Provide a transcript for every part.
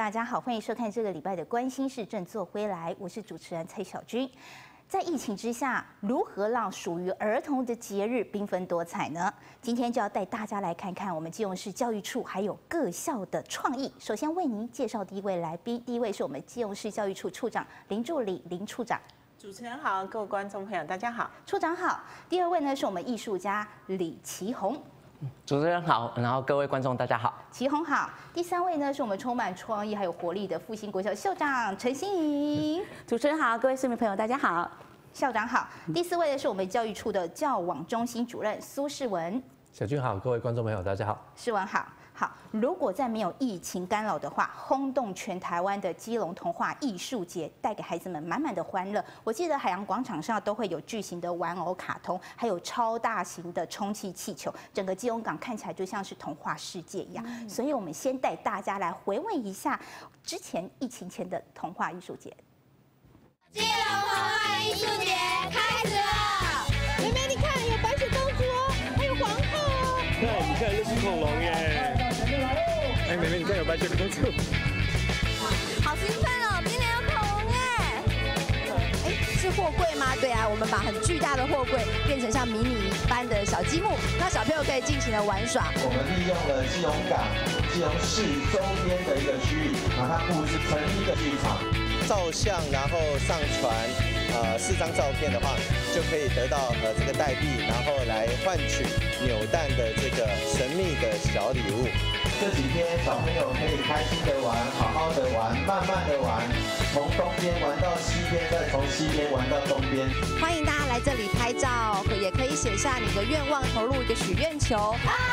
大家好，欢迎收看这个礼拜的《关心事振作回来》，我是主持人蔡小君。在疫情之下，如何让属于儿童的节日缤纷多彩呢？今天就要带大家来看看我们基隆市教育处还有各校的创意。首先为您介绍第一位来宾，第一位是我们基隆市教育处处长林助理林处长。 主持人好，各位观众朋友大家好。 处长好。第二位呢是我们艺术家李奇宏。 主持人好，然后各位观众大家好。 奇宏好。第三位呢是我们充满创意还有活力的复兴国小校长陈欣莹。 主持人好，各位市民朋友大家好。 校长好。第四位呢是我们教育处的教网中心主任苏世文。 小君好，各位观众朋友大家好。 世文好。好，如果在没有疫情干扰的话，轰动全台湾的基隆童话艺术节，带给孩子们满满的欢乐。我记得海洋广场上都会有巨型的玩偶卡通，还有超大型的充气气球，整个基隆港看起来就像是童话世界一样。所以我们先带大家来回味一下之前疫情前的童话艺术节。 基隆童话艺术节开始了！妹妹，你看，有白雪公主哦，还有皇后哦。 对，你看那是恐龙耶。哎，妹妹，你看有白雪公主。 好兴奋哦！今年有恐龙耶！ 是货柜吗？对啊，我们把很巨大的货柜变成像迷你一般的小积木，让小朋友可以尽情的玩耍。 我们利用了基隆港、基隆市周边的一个区域，把它布置成一个剧场。 照相，然后上传4张照片的话，就可以得到这个代币，然后来换取扭蛋的这个神秘的小礼物。 这几天小朋友可以开心的玩，好好的玩，慢慢的玩，从东边玩到西边，再从西边玩到东边。 欢迎大家来这里拍照，也可以写下你的愿望，投入一个许愿球。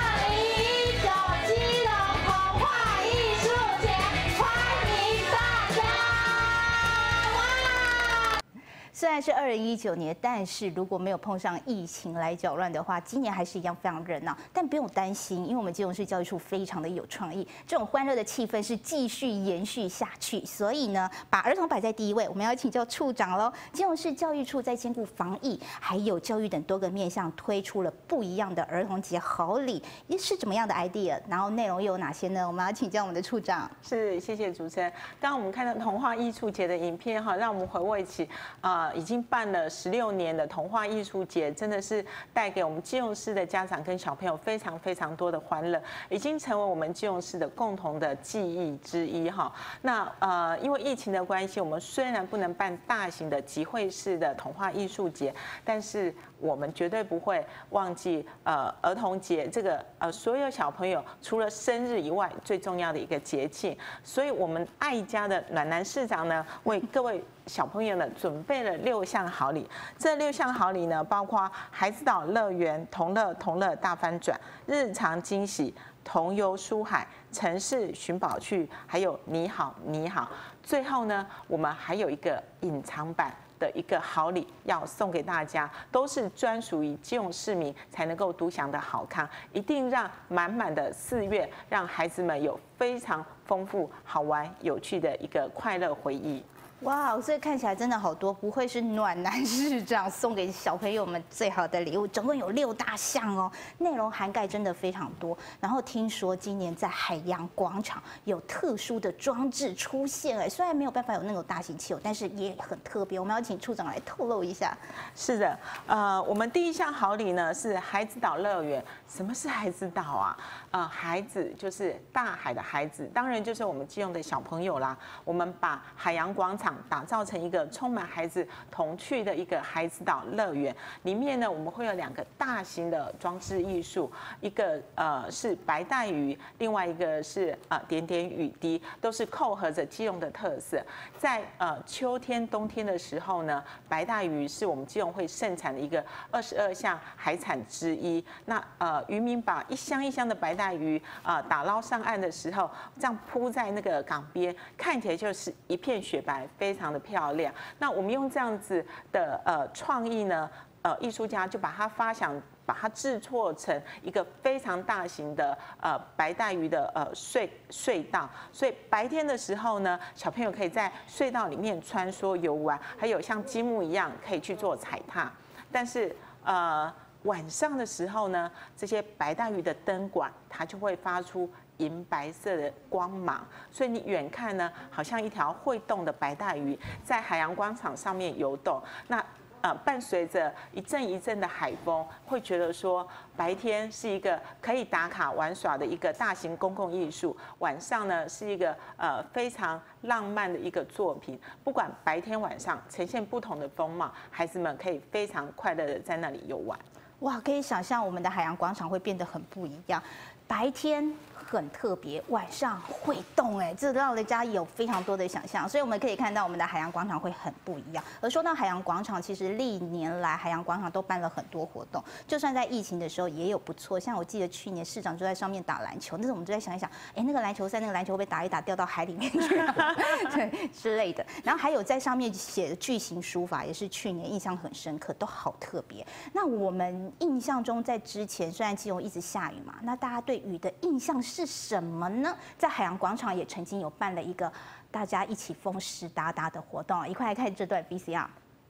2019基隆童话艺术节，欢迎大家！哇！ 虽然是2019年，但是如果没有碰上疫情来搅乱的话，今年还是一样非常热闹。但不用担心，因为我们基隆市教育处非常的有创意，这种欢乐的气氛是继续延续下去。所以呢，把儿童摆在第一位，我们要请教处长喽。基隆市教育处在兼顾防疫还有教育等多个面向，推出了不一样的儿童节好礼，是怎么样的 idea？ 然后内容又有哪些呢？我们要请教我们的处长。 是，谢谢主持人。刚刚我们看到童话艺术节的影片哈，让我们回味起已经办了16年的童话艺术节，真的是带给我们基隆市的家长跟小朋友非常非常多的欢乐，已经成为我们基隆市的共同的记忆之一哈。那因为疫情的关系，我们虽然不能办大型的集会式的童话艺术节，但是我们绝对不会忘记儿童节这个所有小朋友除了生日以外最重要的一个节庆，所以我们爱家的暖男市长呢，为各位小朋友呢准备了6项好礼。这6项好礼呢，包括孩子岛乐园、同乐大翻转、日常惊喜、童游书海、城市寻宝趣，还有你好你好。最后呢，我们还有一个隐藏版的一个好礼要送给大家，都是专属于基隆市民才能够独享的好康，一定让满满的4月，让孩子们有非常丰富、好玩、有趣的一个快乐回忆。 哇，所以看起来真的好多，不愧是暖男市长送给小朋友们最好的礼物，总共有6大项哦，内容涵盖真的非常多。然后听说今年在海洋广场有特殊的装置出现，哎，虽然没有办法有那种大型气球，但是也很特别。我们要请处长来透露一下。 是的，我们第1项好礼呢是孩子岛乐园。什么是孩子岛啊？孩子就是大海的孩子，当然就是我们基隆的小朋友啦。我们把海洋广场打造成一个充满孩子童趣的一个孩子岛乐园，里面呢我们会有2个大型的装置艺术，一个是白带鱼，另外一个是点点雨滴，都是扣合着基隆的特色。在秋天、冬天的时候呢，白带鱼是我们基隆会盛产的一个22项海产之一。那渔民把一箱一箱的白带鱼打捞上岸的时候，这样铺在那个港边，看起来就是一片雪白，非常的漂亮。那我们用这样子的创意呢，艺术家就把它发想，把它制作成一个非常大型的白带鱼的隧道。所以白天的时候呢，小朋友可以在隧道里面穿梭游玩，还有像积木一样可以去做踩踏。但是晚上的时候呢，这些白带鱼的灯管它就会发出银白色的光芒，所以你远看呢，好像一条会动的白带鱼在海洋广场上面游动。那伴随着一阵一阵的海风，会觉得说白天是一个可以打卡玩耍的一个大型公共艺术，晚上呢是一个非常浪漫的一个作品。不管白天晚上呈现不同的风貌，孩子们可以非常快乐的在那里游玩。 哇，可以想象我们的海洋广场会变得很不一样，白天很特别，晚上会动，这让人家有非常多的想象，所以我们可以看到我们的海洋广场会很不一样。而说到海洋广场，其实历年来海洋广场都办了很多活动，就算在疫情的时候也有不错。像我记得去年市长就在上面打篮球，那时候我们就在想一想，那个篮球赛那个篮球会不会打一打掉到海里面去，对之类的。然后还有在上面写的巨型书法，也是去年印象很深刻，都好特别。那我们印象中在之前虽然基隆一直下雨嘛，那大家对雨的印象是什么呢？在海洋广场也曾经有办了一个大家一起风湿哒哒的活动，一块来看这段 VCR。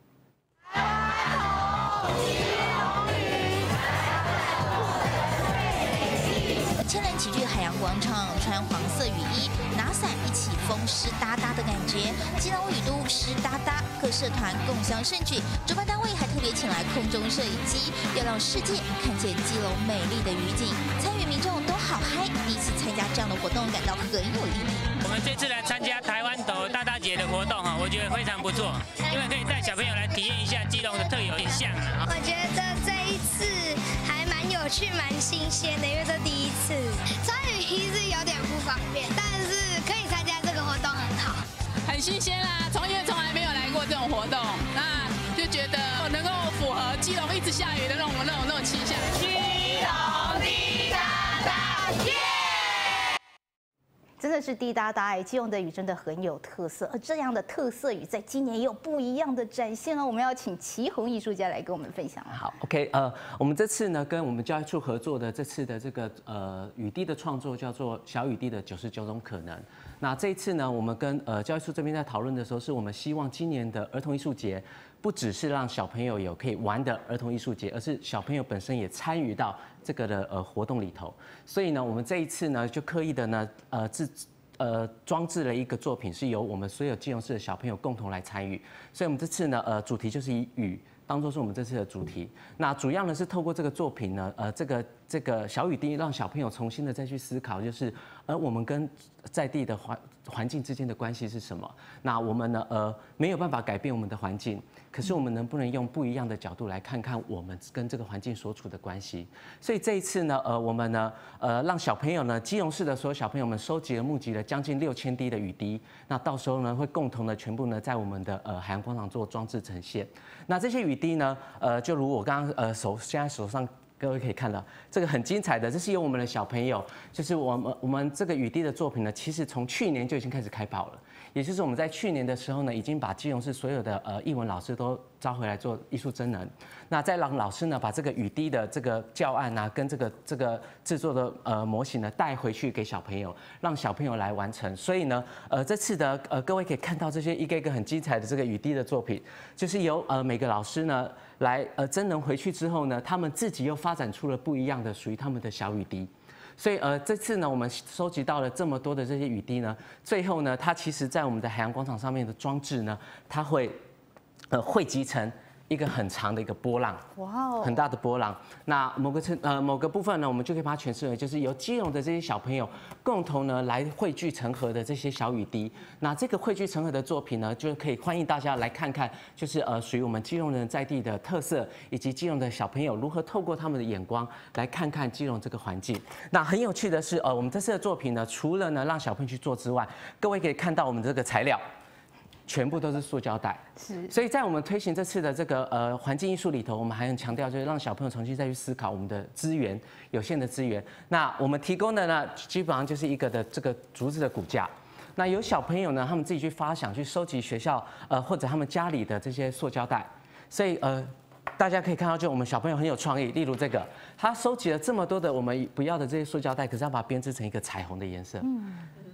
千人齐聚海洋广场，穿黄色雨衣，拿伞一起风湿哒哒的感觉。基隆雨都湿哒哒，各社团共襄盛举，主办单位还特别请来空中摄影机，要让世界看见基隆美丽的雨景。参与民众都好嗨，第一次参加这样的活动，感到很有意义。 我们这次来参加台湾斗大大节的活动我觉得非常不错，因为可以带小朋友来体验一下基隆的特有景象我觉得这一次还蛮有趣、蛮新鲜的，因为这第一次穿雨衣是有点不方便，但是可以参加这个活动很好， 很新鲜啦，因为从来没有来过这种活动，那就觉得能够符合基隆一直下雨的那种气象。基隆滴答答耶！ 真的是滴答答基隆的雨真的很有特色，而这样的特色雨在今年也有不一样的展现哦。我们要请祁宏艺术家来跟我们分享。 好 ，OK， 我们这次呢跟我们教育处合作的这次的这个雨滴的创作叫做小雨滴的99种可能。那这一次呢，我们跟教育处这边在讨论的时候，是我们希望今年的儿童艺术节不只是让小朋友有可以玩的儿童艺术节，而是小朋友本身也参与到这个的活动里头。所以呢，我们这一次呢就刻意的呢装置了一个作品，是由我们所有基隆市的小朋友共同来参与。所以我们这次呢主题就是以雨当作是我们这次的主题。那主要呢是透过这个作品呢这个小雨滴，让小朋友重新的再去思考，就是我们跟在地的环境之间的关系是什么？那我们呢没有办法改变我们的环境，可是我们能不能用不一样的角度来看看我们跟这个环境所处的关系？所以这一次呢我们呢让小朋友呢基隆市的所有小朋友们募集了将近6000滴的雨滴，那到时候呢会共同的全部呢在我们的海洋广场做装置呈现。那这些雨滴呢就如我刚刚现在手上。各位可以看到，这个很精彩的，这是由我们的小朋友，就是我们这个雨滴的作品呢，其实从去年就已经开始开跑了。也就是我们在去年的时候呢，已经把基隆市所有的艺文老师都招回来做艺术真人。那再让老师呢把这个雨滴的这个教案啊，跟这个制作的模型呢带回去给小朋友，让小朋友来完成。所以呢，这次的各位可以看到这些一个一个很精彩的这个雨滴的作品，就是由每个老师呢来真人回去之后呢，他们自己又发展出了不一样的属于他们的小雨滴。所以这次呢，我们收集到了这么多的这些雨滴呢，最后呢，它其实在我们的海洋广场上面的装置呢，它会汇集成一个很长的一个波浪，哇哦，很大的波浪。那某个部分呢，我们就可以把它诠释为就是由基隆的这些小朋友共同呢来汇聚成河的这些小雨滴。那这个汇聚成河的作品呢，就可以欢迎大家来看看，就是属于我们基隆人在地的特色，以及基隆的小朋友如何透过他们的眼光来看看基隆这个环境。那很有趣的是，我们这次的作品呢，除了呢让小朋友去做之外，各位可以看到我们这个材料。全部都是塑胶袋，所以在我们推行这次的这个环境艺术里头，我们还很强调就是让小朋友重新再去思考我们的资源，有限的资源。那我们提供的呢，基本上就是一个的这个竹子的骨架。那有小朋友呢，他们自己去发想，去收集学校或者他们家里的这些塑胶袋，所以大家可以看到，就我们小朋友很有创意，例如这个，他收集了这么多的我们不要的这些塑胶袋，可是他把它编织成一个彩虹的颜色。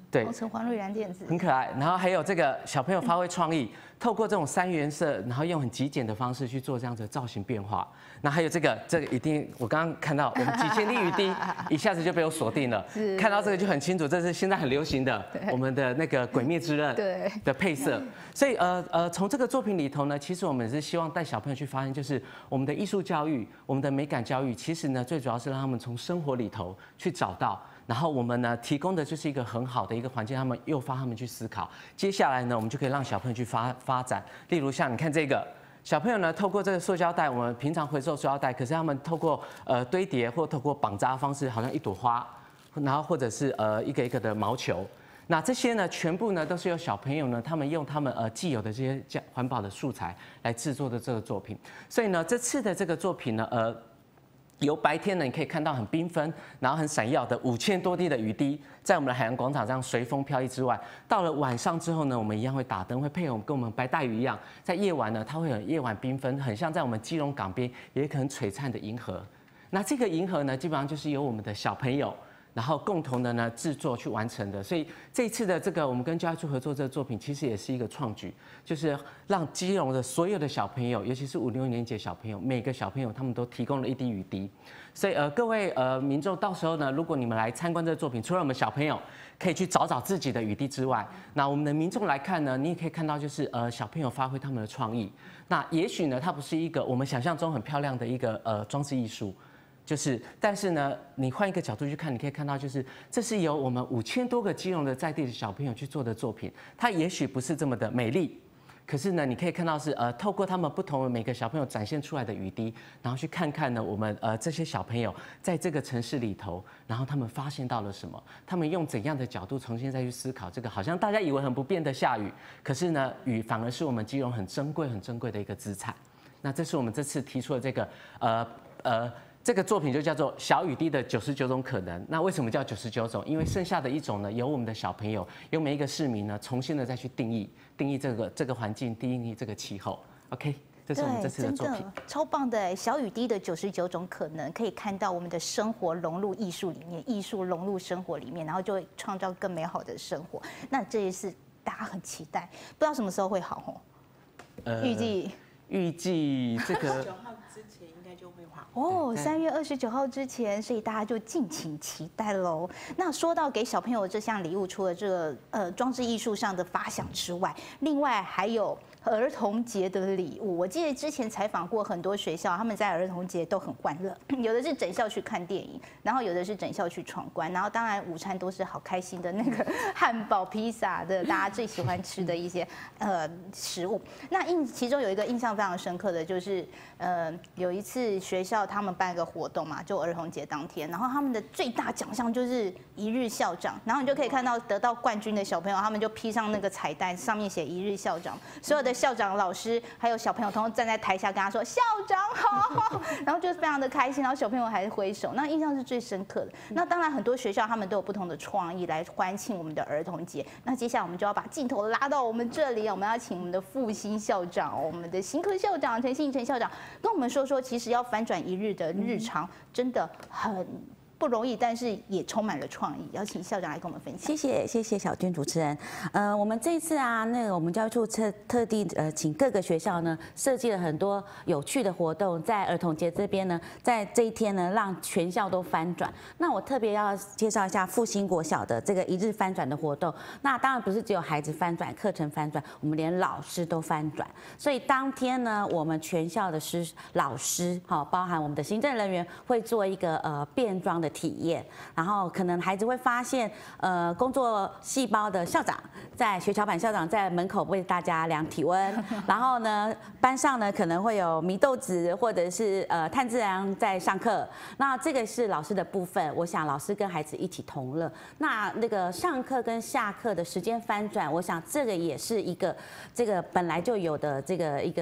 对， 红橙黄绿蓝靛紫， 很可爱。然后还有这个小朋友发挥创意，透过这种3原色，然后用很极简的方式去做这样子的造型变化。那还有这个一定，我刚刚看到我们几千粒雨滴，一下子就被我锁定了。看到这个就很清楚，这是现在很流行的我们的那个《鬼灭之刃》的配色。所以从这个作品里头呢，其实我们是希望带小朋友去发现，就是我们的艺术教育、我们的美感教育，其实呢最主要是让他们从生活里头去找到。然后我们呢提供的就是一个很好的一个环境，他们诱发他们去思考。接下来呢，我们就可以让小朋友去发展。例如像你看这个小朋友呢，透过这个塑胶袋，我们平常回收塑胶袋，可是他们透过堆叠或透过绑扎的方式，好像一朵花，然后或者是一个一个的毛球。那这些呢，全部呢都是由小朋友呢，他们用他们既有的这些环保的素材来制作的这个作品。所以呢，这次的这个作品呢，由白天呢，你可以看到很缤纷，然后很闪耀的5000多滴的雨滴，在我们的海洋广场这样随风飘逸之外，到了晚上之后呢，我们一样会打灯，会配合跟我们白带鱼一样，在夜晚呢，它会有夜晚缤纷，很像在我们基隆港边也很璀璨的银河。那这个银河呢，基本上就是由我们的小朋友，然后共同的呢制作去完成的。所以这一次的这个我们跟教育处合作这个作品，其实也是一个创举，就是让基隆的所有的小朋友，尤其是5、6年级的小朋友，每个小朋友他们都提供了一滴雨滴。所以各位民众到时候呢，如果你们来参观这个作品，除了我们小朋友可以去找自己的雨滴之外，那我们的民众来看呢，你也可以看到就是小朋友发挥他们的创意。那也许呢，它不是一个我们想象中很漂亮的一个装置艺术。就是，但是呢，你换一个角度去看，你可以看到，就是这是由我们5000多个基隆的在地的小朋友去做的作品。它也许不是这么的美丽，可是呢，你可以看到是透过他们不同的每个小朋友展现出来的雨滴，然后去看看呢，我们这些小朋友在这个城市里头，然后他们发现到了什么，他们用怎样的角度重新再去思考这个好像大家以为很不变的下雨，可是呢，雨反而是我们基隆很珍贵的一个资产。那这是我们这次提出的这个这个作品就叫做小雨滴的99种可能。那为什么叫99种？因为剩下的一种呢，由我们的小朋友，由每一个市民呢，重新的再去定义这个环境，定义这个气候。OK， 这是我们这次的作品， 超棒的小雨滴的99种可能，可以看到我们的生活融入艺术里面，艺术融入生活里面，然后就会创造更美好的生活。那这也是大家很期待，不知道什么时候会好哦。预计这个 9号之前应该就会好哦，3月29号之前，所以大家就敬请期待喽。那说到给小朋友这项礼物，除了这个装置艺术上的发想之外，另外还有儿童节的礼物。我记得之前采访过很多学校，他们在儿童节都很欢乐，有的是整校去看电影，然后有的是整校去闯关，然后当然午餐都是好开心的那个汉堡、披萨的，大家最喜欢吃的一些食物。那其中有一个印象非常深刻的就是，有一次学校他们办一个活动嘛，就儿童节当天，然后他们的最大奖项就是一日校长，然后你就可以看到得到冠军的小朋友，他们就披上那个彩带，上面写一日校长，所有的校长、老师还有小朋友，通通站在台下跟他说校长好，然后就是非常的开心，然后小朋友还挥手，那印象是最深刻的。那当然很多学校他们都有不同的创意来欢庆我们的儿童节。那接下来我们就要把镜头拉到我们这里，我们要请我们的复兴校长，我们的新科校长陈信成校长跟我们说说，其实要翻转一日的日常真的很不容易，但是也充满了创意。邀请校长来跟我们分享。 谢谢小娟主持人。我们这一次啊，我们教育处特地请各个学校呢设计了很多有趣的活动，在儿童节这边呢，在这一天呢，让全校都翻转。那我特别要介绍一下复兴国小的这个一日翻转的活动。那当然不是只有孩子翻转，课程翻转，我们连老师都翻转。所以当天呢，我们全校的老师，包含我们的行政人员，会做一个变装的体验，然后可能孩子会发现，工作细胞的校长在学桥版校长在门口为大家量体温，然后呢，班上呢可能会有祢豆子或者是炭治郎在上课，那这个是老师的部分，我想老师跟孩子一起同乐。那个上课跟下课的时间翻转，我想这个也是一个这个本来就有的这个一个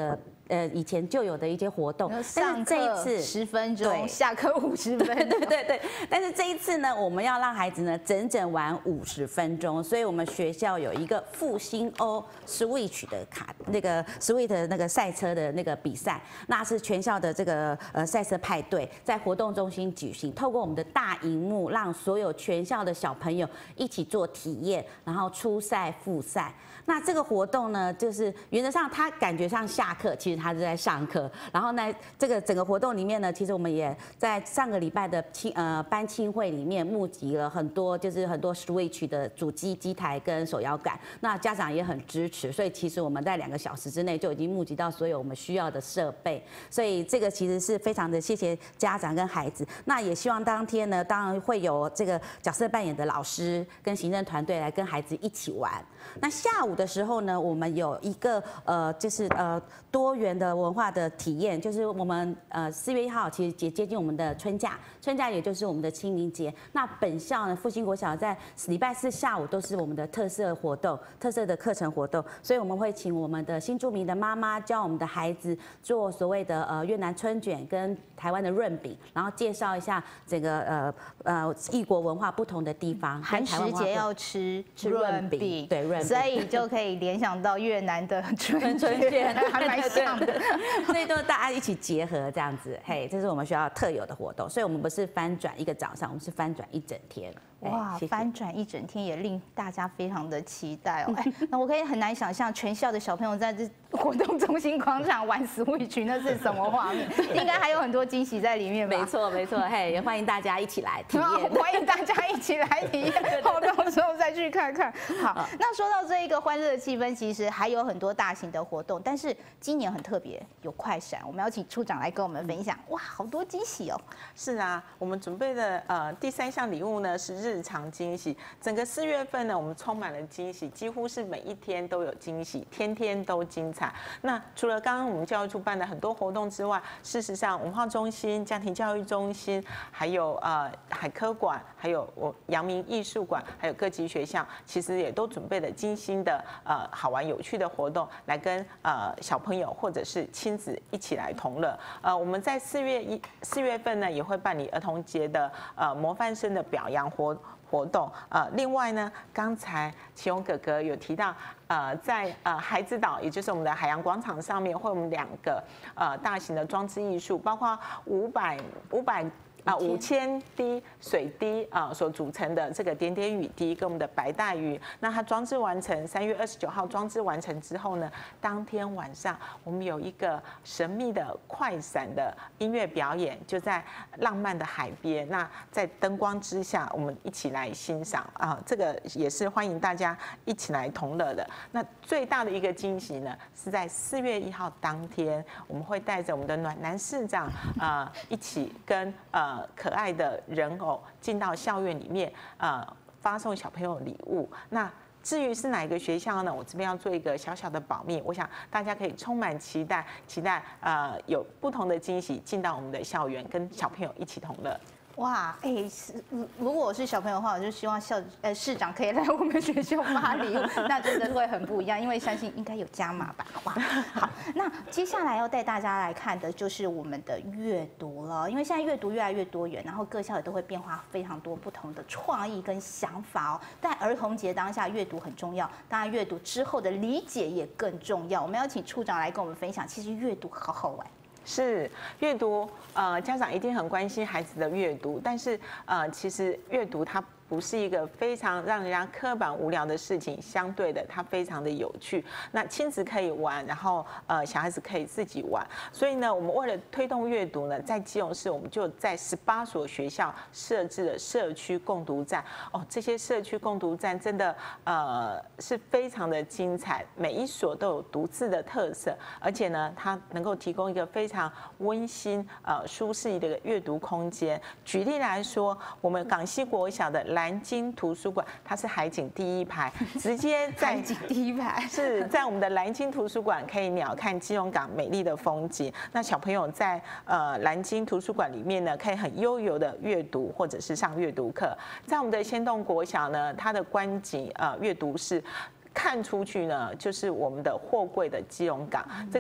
以前就有的一些活动，但是这一次 10分钟，下课50分钟， 对。但是这一次呢，我们要让孩子呢整整玩50分钟，所以我们学校有一个复兴欧 Switch 的那个 Switch 的那个赛车的那个比赛，那是全校的这个赛车派对在活动中心举行，透过我们的大荧幕，让所有全校的小朋友一起做体验，然后初赛、复赛。那这个活动呢，就是原则上它感觉上下课，其实它是在上课。然后呢，这个整个活动里面呢，其实我们也在上个礼拜的班庆会里面募集了很多，就是很多 Switch 的主机台跟手摇杆。那家长也很支持，所以其实我们在2个小时之内就已经募集到所有我们需要的设备。所以这个其实是非常的谢谢家长跟孩子。那也希望当天呢，当然会有这个角色扮演的老师跟行政团队来跟孩子一起玩。那下午的时候呢，我们有一个就是多元的文化的体验，就是我们4月1号其实接近我们的春假也就是我们的清明节。那本校呢，复兴国小在礼拜4下午都是我们的特色活动、特色的课程活动，所以我们会请我们的新住民的妈妈教我们的孩子做所谓的越南春卷跟台湾的润饼，然后介绍一下整个异国文化不同的地方。 寒食节要吃润饼， 对润饼， 所以就可以联想到越南的春卷，还蛮像的。 所以都大家一起结合这样子，嘿，这是我们学校特有的活动。所以我们不是翻转一个早上，我们是翻转一整天。 哇，翻转一整天也令大家非常的期待哦。那我可以很难想象全校的小朋友在这活动中心广场玩 Switch， 那是什么画面？应该还有很多惊喜在里面吧？ 没错，嘿，也欢迎大家一起来体验。 欢迎大家一起来体验，好，到时候再去看看。好，那说到这一个欢乐的气氛，其实还有很多大型的活动，但是今年很特别，有快闪，我们要请处长来跟我们分享。哇，好多惊喜哦！ 是啊，我们准备的第3项礼物呢是日常惊喜。整个4月份呢，我们充满了惊喜，几乎是每一天都有惊喜，天天都精彩。那除了刚刚我们教育处办的很多活动之外，事实上文化中心、家庭教育中心，还有海科馆，还有阳明艺术馆，还有各级学校，其实也都准备了精心的好玩有趣的活动，来跟小朋友或者是亲子一起来同乐。我们在4月份呢，也会办理儿童节的模范生的表扬活动。另外呢，刚才启勇哥哥有提到，在孩子岛，也就是我们的海洋广场上面，会有我们2个大型的装置艺术，包括5000滴水滴所组成的这个点点雨滴跟我们的白带鱼。那它装置完成，3月29号装置完成之后呢，当天晚上我们有一个神秘的快闪的音乐表演，就在浪漫的海边。那在灯光之下，我们一起来欣赏这个也是欢迎大家一起来同乐的。那最大的一个惊喜呢，是在4月1号当天，我们会带着我们的暖男市长一起跟可爱的人偶进到校园里面，发送小朋友礼物。那至于是哪一个学校呢？我这边要做一个小小的保密，我想大家可以充满期待有不同的惊喜进到我们的校园，跟小朋友一起同乐。 哇，如果我是小朋友的话，我就希望市长可以来我们学校发礼物，那真的会很不一样，因为相信应该有加码吧。哇，好，那接下来要带大家来看的就是我们的阅读了，因为现在阅读越来越多元，然后各校也都会变化非常多不同的创意跟想法哦。在儿童节当下，阅读很重要，当然阅读之后的理解也更重要。我们要请处长来跟我们分享，其实阅读好好玩。 是阅读，家长一定很关心孩子的阅读，但是其实阅读它不是一个非常让人家刻板无聊的事情，相对的它非常的有趣。那亲子可以玩，然后小孩子可以自己玩。所以呢，我们为了推动阅读呢，在基隆市我们就在18所学校设置了社区共读站。这些社区共读站真的是非常的精彩，每一所都有独自的特色，而且呢，它能够提供一个非常温馨舒适的阅读空间。举例来说，我们港西国小的蓝鲸图书馆，它是海景第1排，直接在海景第1排是在我们的蓝鲸图书馆可以鸟瞰基隆港美丽的风景。那小朋友在蓝鲸图书馆里面呢，可以很悠游的阅读或者是上阅读课。在我们的仙洞国小呢，它的观景阅读室看出去呢，就是我们的货柜的基隆港。这个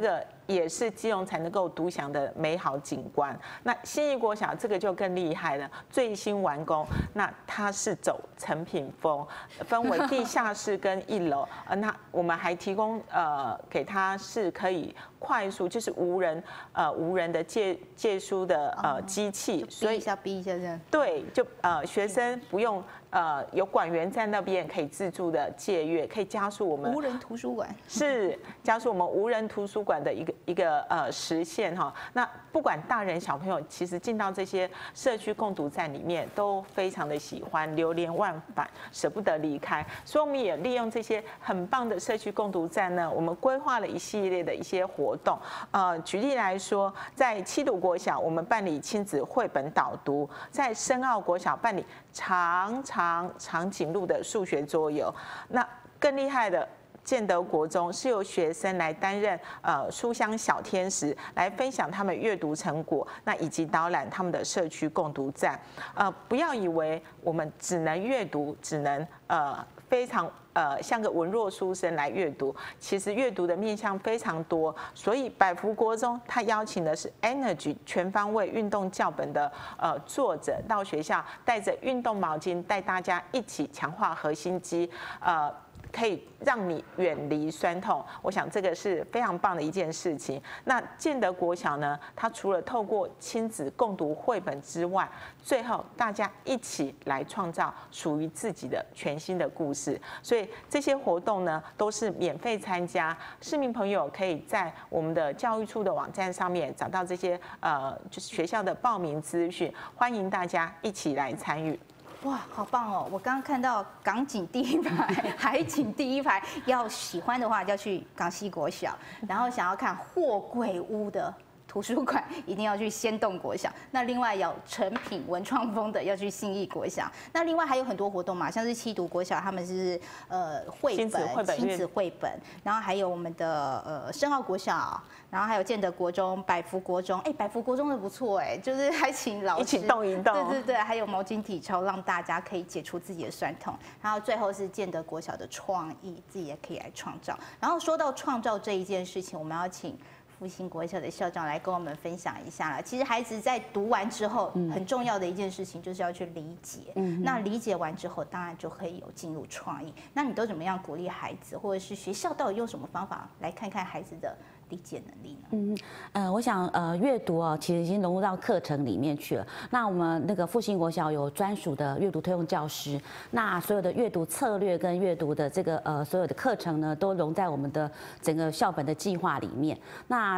也是基隆才能够独享的美好景观。那信义国小这个就更厉害了，最新完工，那它是走成品风，分为地下室跟1楼，那我们还提供给它是可以快速，就是无人的借书的机器， 所以逼一下这样。 对，就学生不用有管员在那边可以自助的借阅，可以加速我们无人图书馆， 是加速我们无人图书馆的一个实现哈。那不管大人小朋友，其实进到这些社区共读站里面都非常的喜欢，流连忘返，舍不得离开。所以我们也利用这些很棒的社区共读站呢，我们规划了一系列的一些活动。举例来说，在七堵国小我们办理亲子绘本导读，在深澳国小办理长颈鹿的数学桌游。那更厉害的，建德国中是由学生来担任书香小天使，来分享他们阅读成果，那以及导览他们的社区共读站。不要以为我们只能阅读，只能非常像个文弱书生来阅读，其实阅读的面向非常多。所以百福国中他邀请的是 Energy 全方位运动教本的作者到学校，带着运动毛巾，带大家一起强化核心肌，可以让你远离酸痛，我想这个是非常棒的一件事情。那建德国小呢，它除了透过亲子共读绘本之外，最后大家一起来创造属于自己的全新的故事。所以这些活动呢，都是免费参加，市民朋友可以在我们的教育处的网站上面找到这些就是学校的报名资讯，欢迎大家一起来参与。 哇，好棒哦！我刚刚看到港景第一排、海景第一排，要喜欢的话要去港西国小，然后想要看货柜屋的图书馆，一定要去先动国小。那另外有成品文创风的要去信义国小。那另外还有很多活动嘛，像是七堵国小他们是绘本亲子绘本，然后还有我们的深澳国小。然后还有建德国中、百福国中，百福国中的不错就是还请老师一起动一动， 对，还有毛巾体操，让大家可以解除自己的酸痛。然后最后是建德国小的创意，自己也可以来创造。然后说到创造这一件事情，我们要请复兴国小的校长来跟我们分享一下了。其实孩子在读完之后，很重要的一件事情就是要去理解。那理解完之后，当然就可以有进入创意。那你都怎么样鼓励孩子，或者是学校到底用什么方法来看看孩子的理解能力呢？ 我想阅读其实已经融入到课程里面去了。那我们那个复兴国小有专属的阅读推动教师，那所有的阅读策略跟阅读的这个所有的课程呢，都融在我们的整个校本的计划里面。那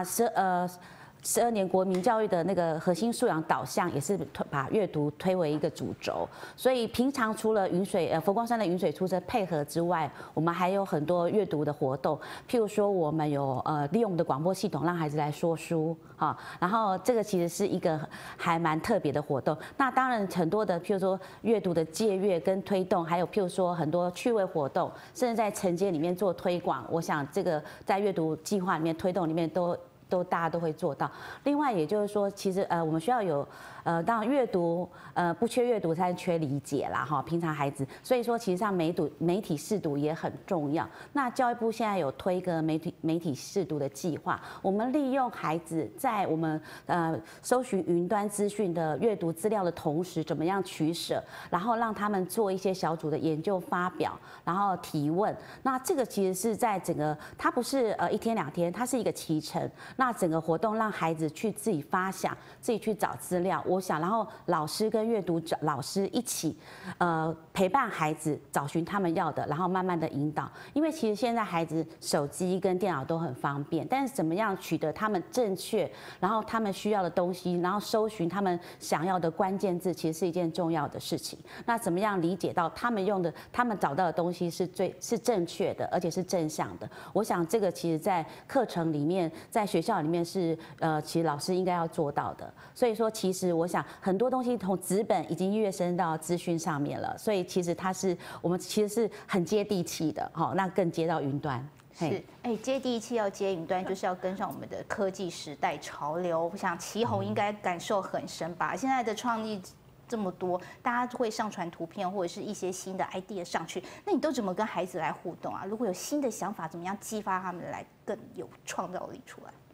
12年国民教育的那个核心素养导向，也是把阅读推为一个主轴。所以平常除了佛光山的云水出车配合之外，我们还有很多阅读的活动。譬如说，我们有利用我们的广播系统让孩子来说书然后这个其实是一个还蛮特别的活动。那当然很多的譬如说阅读的借阅跟推动，还有譬如说很多趣味活动，甚至在晨间里面做推广。我想这个在阅读计划里面推动里面都大家都会做到。另外，也就是说，其实我们需要有当然阅读不缺阅读，才缺理解啦哈。平常孩子，所以说其实像媒体识读也很重要。那教育部现在有推一个媒体识读的计划，我们利用孩子在我们搜寻云端资讯的阅读资料的同时，怎么样取舍，然后让他们做一些小组的研究发表，然后提问。那这个其实是在整个它不是1天2天，它是一个期程。那整个活动让孩子去自己发想，自己去找资料。我想，然后老师跟阅读老师一起，陪伴孩子找寻他们要的，然后慢慢的引导。因为其实现在孩子手机跟电脑都很方便，但是怎么样取得他们正确，然后他们需要的东西，然后搜寻他们想要的关键字，其实是一件重要的事情。那怎么样理解到他们找到的东西是正确的，而且是正向的？我想这个其实在课程里面，在学校里面是其实老师应该要做到的。所以说，其实我想很多东西从纸本已经跃升到资讯上面了，所以其实我们其实是很接地气的，那更接到云端。 是，接地气要接云端，就是要跟上我们的科技时代潮流。我想祁宏应该感受很深吧？现在的创意这么多，大家会上传图片或者是一些新的 idea 上去，那你都怎么跟孩子来互动啊？如果有新的想法，怎么样激发他们来更有创造力出来？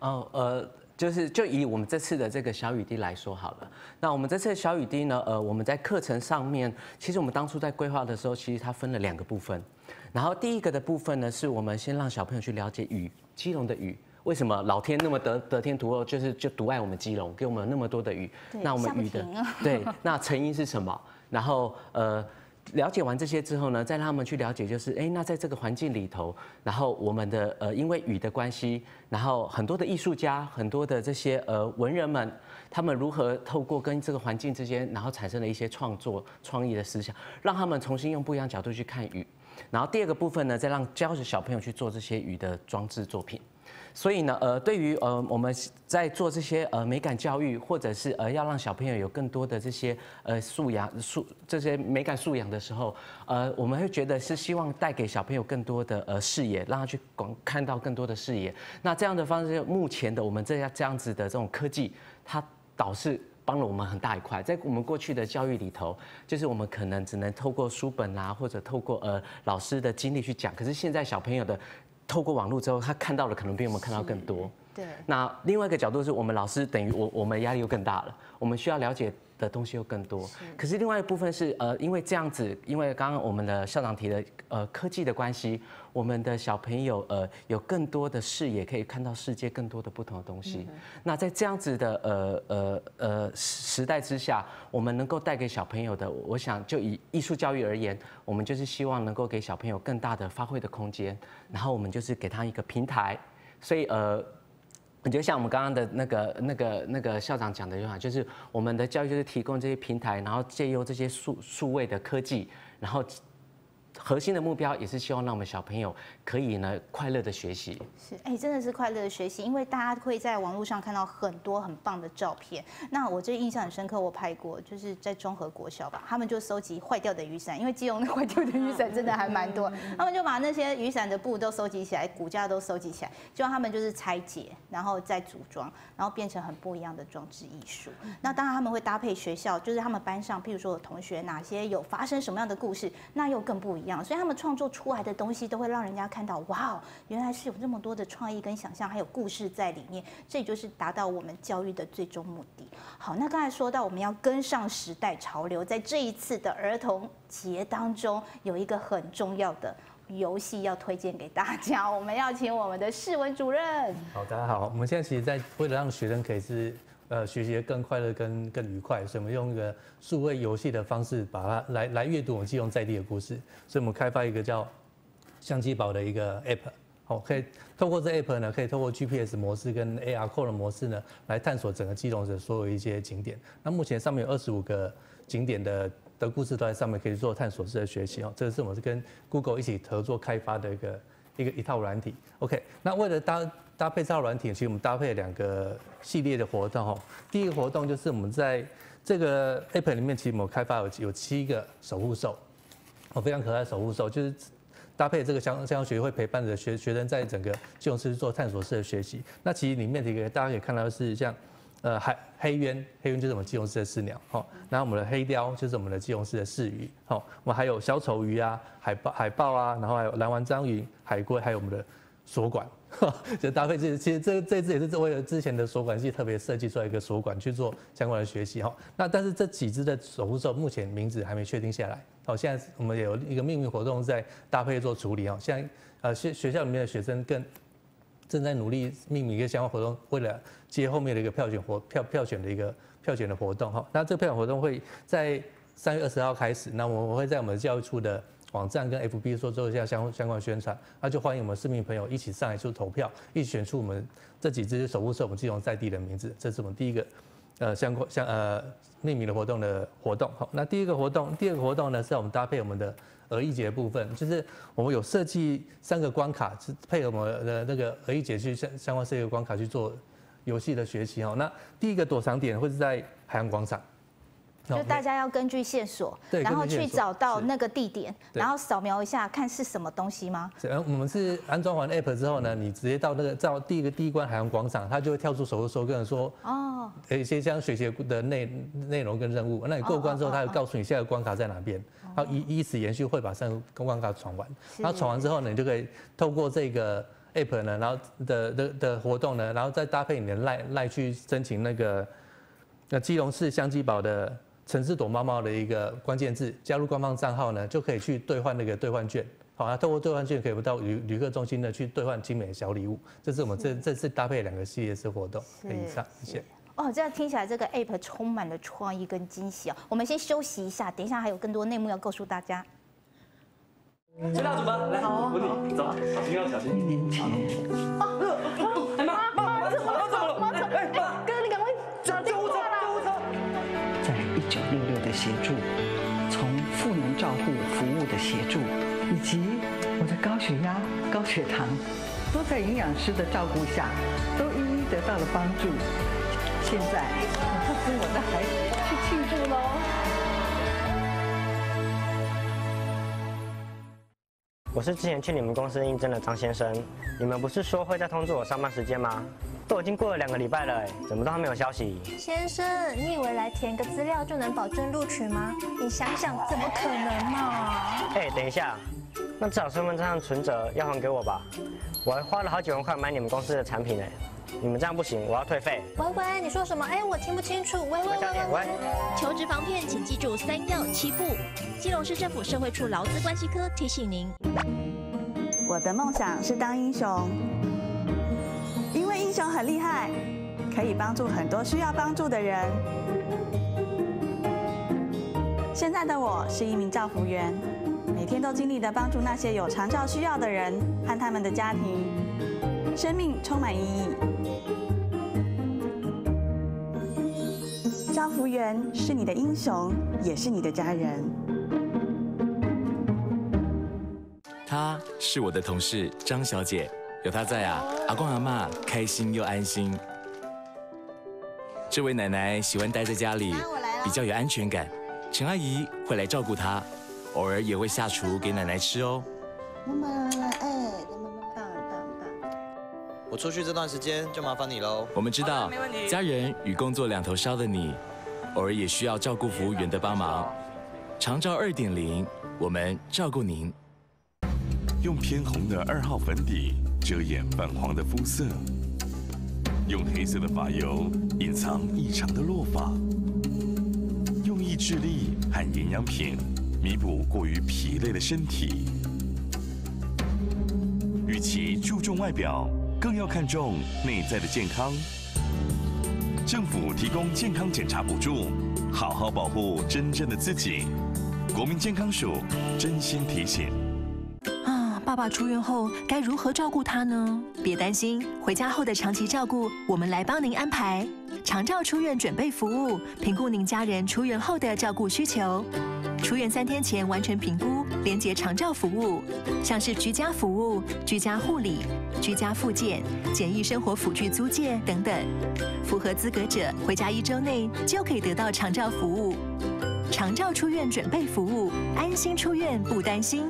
就以我们这次的这个小雨滴来说好了。那我们这次的小雨滴呢，我们在课程上面，其实我们当初在规划的时候，其实它分了2个部分。然后第一个的部分呢，是我们先让小朋友去了解雨，基隆的雨。为什么老天那么得天独厚，就独爱我们基隆，给我们那么多的雨？那我们雨的对，那成因是什么？然后了解完这些之后呢，再让他们去了解，就是那在这个环境里头，然后我们的因为雨的关系，然后很多的艺术家，很多的这些文人们，他们如何透过跟这个环境之间，然后产生了一些创作、创意的思想，让他们重新用不一样角度去看雨。然后第2个部分呢，再教小朋友去做这些雨的装置作品。所以呢，对于我们在做这些美感教育，或者是要让小朋友有更多的这些这些美感素养的时候，我们会觉得是希望带给小朋友更多的视野，让他去看到更多的视野。那这样的方式，目前的我们这样子的这种科技，它导致帮了我们很大一块。在我们过去的教育里头，就是我们可能只能透过书本啊，或者透过老师的经历去讲，可是现在小朋友的透过网络之后，他看到的可能比我们看到更多。 对。 那另外一个角度是我们老师等于我们压力又更大了，我们需要了解的东西又更多。可是另外一部分是因为这样子，因为刚刚我们的校长提的科技的关系，我们的小朋友有更多的视野，可以看到世界更多的不同的东西。那在这样子的时代之下，我们能够带给小朋友的，我想就以艺术教育而言，我们就是希望能够给小朋友更大的发挥的空间，然后我们就是给他一个平台。所以我觉得像我们刚刚的那个校长讲的就好，就是我们的教育就是提供这些平台，然后借由这些数位的科技，然后核心的目标也是希望让我们小朋友可以呢快乐的学习。 是，真的是快乐的学习，因为大家会在网络上看到很多很棒的照片。那我这印象很深刻，我拍过，就是在中和国小吧，他们就收集坏掉的雨伞，因为基隆坏掉的雨伞真的还蛮多，他们就把那些雨伞的布都收集起来，骨架都收集起来，就让他们就是拆解，然后再组装，然后变成很不一样的装置艺术。那当然他们会搭配学校，就是他们班上，譬如说有同学哪些有发生什么样的故事，那又更不一样。所以他们创作出来的东西都会让人家看到，哇，原来是有这么多的创意跟想象，还有故事在里面。这也就是达到我们教育的最终目的。好，那刚才说到我们要跟上时代潮流，在这一次的儿童节当中，有一个很重要的游戏要推荐给大家，我们要请我们的世文主任。 好，大家好，我们现在其实为了让学生可以学习得更快乐、更愉快，所以我们用一个数位游戏的方式，把它来阅读我们基隆在地的故事。所以我们开发一个叫相机宝的一个 app， 好，可以透过这 app 呢，可以透过 GPS 模式跟 AR Code 的模式呢，来探索整个基隆的所有一些景点。那目前上面有25个景点的故事都在上面，可以做探索式的学习哦。这个是我们是跟 Google 一起合作开发的一套软体。OK， 那为了搭配这套软体，其实我们搭配了2个系列的活动哈。第一个活动就是我们在这个 app 里面，其实我们开发有7个守护兽，非常可爱的守护兽，就是搭配这个相关学会陪伴着学生在整个基隆市做探索式的学习。那其实里面的一个大家可以看到是像黑鸢就是我们基隆市的市鸟，然后我们的黑雕就是我们的基隆市的市鱼，我们还有小丑鱼啊、海豹啊，然后还有蓝丸章鱼、海龟，还有我们的锁管。就搭配其实这次也是为了之前的锁管系特别设计出来一个锁管去做相关的学习哈。那但是这几只的守护兽目前名字还没确定下来，现在我们也有一个命名活动在搭配做处理哈。现在学校里面的学生正在努力命名一个相关活动，为了接后面的一个票选的活动哈。那这个票选活动会在3月20号开始，那我们会在我们教育处的网站跟 FB 做一下相关宣传，那就欢迎我们市民朋友一起上来做投票，一起选出我们这几只守护兽我们基隆在地的名字，这是我们第一个命名的活动。好，那第二个活动呢是我们搭配我们的儿艺节的部分，就是我们有设计3个关卡，是配合我们的那个儿艺节去相关设计的关卡去做游戏的学习哈。那第一个躲藏点会是在海洋广场。 就大家要根据线索，然后去找到那个地点，然后扫描一下看是什么东西吗？ 我们是安装完 app 之后呢，你直接到第一关海洋广场，它就会跳出守护兽跟你说一些像学习的内容跟任务。那你过关之后，它会告诉你下一个关卡在哪边，然后依此延续会把3个关卡闯完。然后闯完之后呢，你就可以透过这个 App 呢，然后的活动呢，然后再搭配你的赖去申请那个基隆市香鸡堡的城市躲猫猫的一个关键字，加入官方账号呢，就可以去兑换那个兑换券。好，那透过兑换券可以到旅客中心呢去兑换精美的小礼物。这是我们这次搭配2个系列式活动。以上，谢谢。 哦，这样听起来这个 App 充满了创意跟惊喜哦。我们先休息一下，等一下还有更多内幕要告诉大家。 崔大主吧，来，稳你，走，小心要小心。1年前，妈怎么了？哎，妈， 哥，你赶快叫救护车！ 在1966的协助，从赋能照护服务的协助，以及我的高血压、高血糖，都在营养师的照顾下，都一一得到了帮助。现在，我要跟我的孩子去庆祝喽。 我是之前去你们公司应征的张先生，你们不是说会再通知我上班时间吗？都已经过了2个礼拜了，怎么都还没有消息？ 先生，你以为来填个资料就能保证录取吗？你想想，怎么可能嘛？ 哎，等一下，那至少身份证上存折要还给我吧？我还花了好几万块买你们公司的产品哎，你们这样不行，我要退费。 喂，你说什么？哎，我听不清楚。喂。 求职防骗，请记住3要7不。基隆市政府社会处劳资关系科提醒您。 我的梦想是当英雄，因为英雄很厉害，可以帮助很多需要帮助的人。现在的我是一名照服员，每天都尽力地帮助那些有长照需要的人和他们的家庭，生命充满意义。照服员是你的英雄，也是你的家人。 她是我的同事张小姐，有她在啊，阿公阿嬷开心又安心。这位奶奶喜欢待在家里，比较有安全感。陈阿姨会来照顾她，偶尔也会下厨给奶奶吃哦。 我出去这段时间就麻烦你喽。 我们知道，家人与工作2头烧的你，偶尔也需要照顾服务员的帮忙。长照2.0，我们照顾您。 用偏红的2号粉底遮掩泛黄的肤色，用黑色的发油隐藏异常的落发，用意志力和营养品弥补过于疲累的身体。与其注重外表，更要看重内在的健康。政府提供健康检查补助，好好保护真正的自己。国民健康署真心提醒。 爸爸出院后该如何照顾他呢？别担心，回家后的长期照顾，我们来帮您安排长照出院准备服务，评估您家人出院后的照顾需求。出院3天前完成评估，连结长照服务，像是居家服务、居家护理、居家复健、简易生活辅具租借等等。符合资格者，回家1周内就可以得到长照服务。长照出院准备服务，安心出院不担心。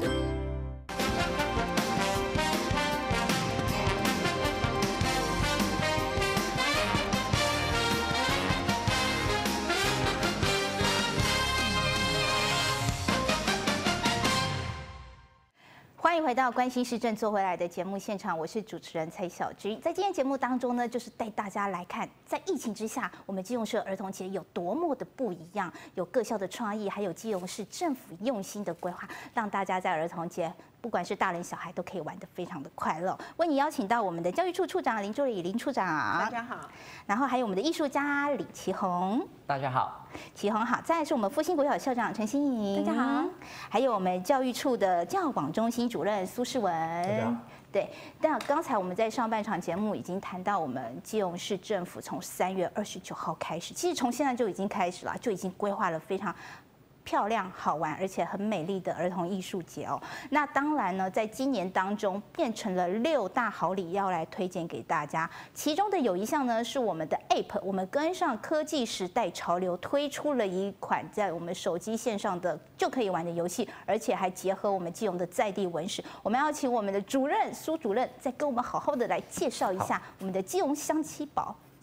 欢迎回到关心市政做回来的节目现场，我是主持人蔡小军。在今天节目当中呢，就是带大家来看，在疫情之下，我们基隆市儿童节有多么的不一样，有各校的创意，还有基隆市政府用心的规划，让大家在儿童节，不管是大人小孩都可以玩得非常的快乐。为你邀请到我们的教育处处长林助理林处长， 大家好。 然后还有我们的艺术家李奇宏， 大家好。 奇宏好。再来是我们复兴国小校长陈欣莹， 大家好。 还有我们教育处的教广中心主任苏世文，对。但刚才我们在上半场节目已经谈到，我们基隆市政府从3月29号开始，其实从现在就已经开始了，就已经规划了非常漂亮、好玩而且很美丽的儿童艺术节哦。那当然呢，在今年当中变成了6大好礼要来推荐给大家。其中的有一项呢是我们的 App， 我们跟上科技时代潮流，推出了一款在我们手机线上的就可以玩的游戏，而且还结合我们基隆的在地文史。我们要请我们的主任苏主任再跟我们好好的来介绍一下我们的基隆香七宝。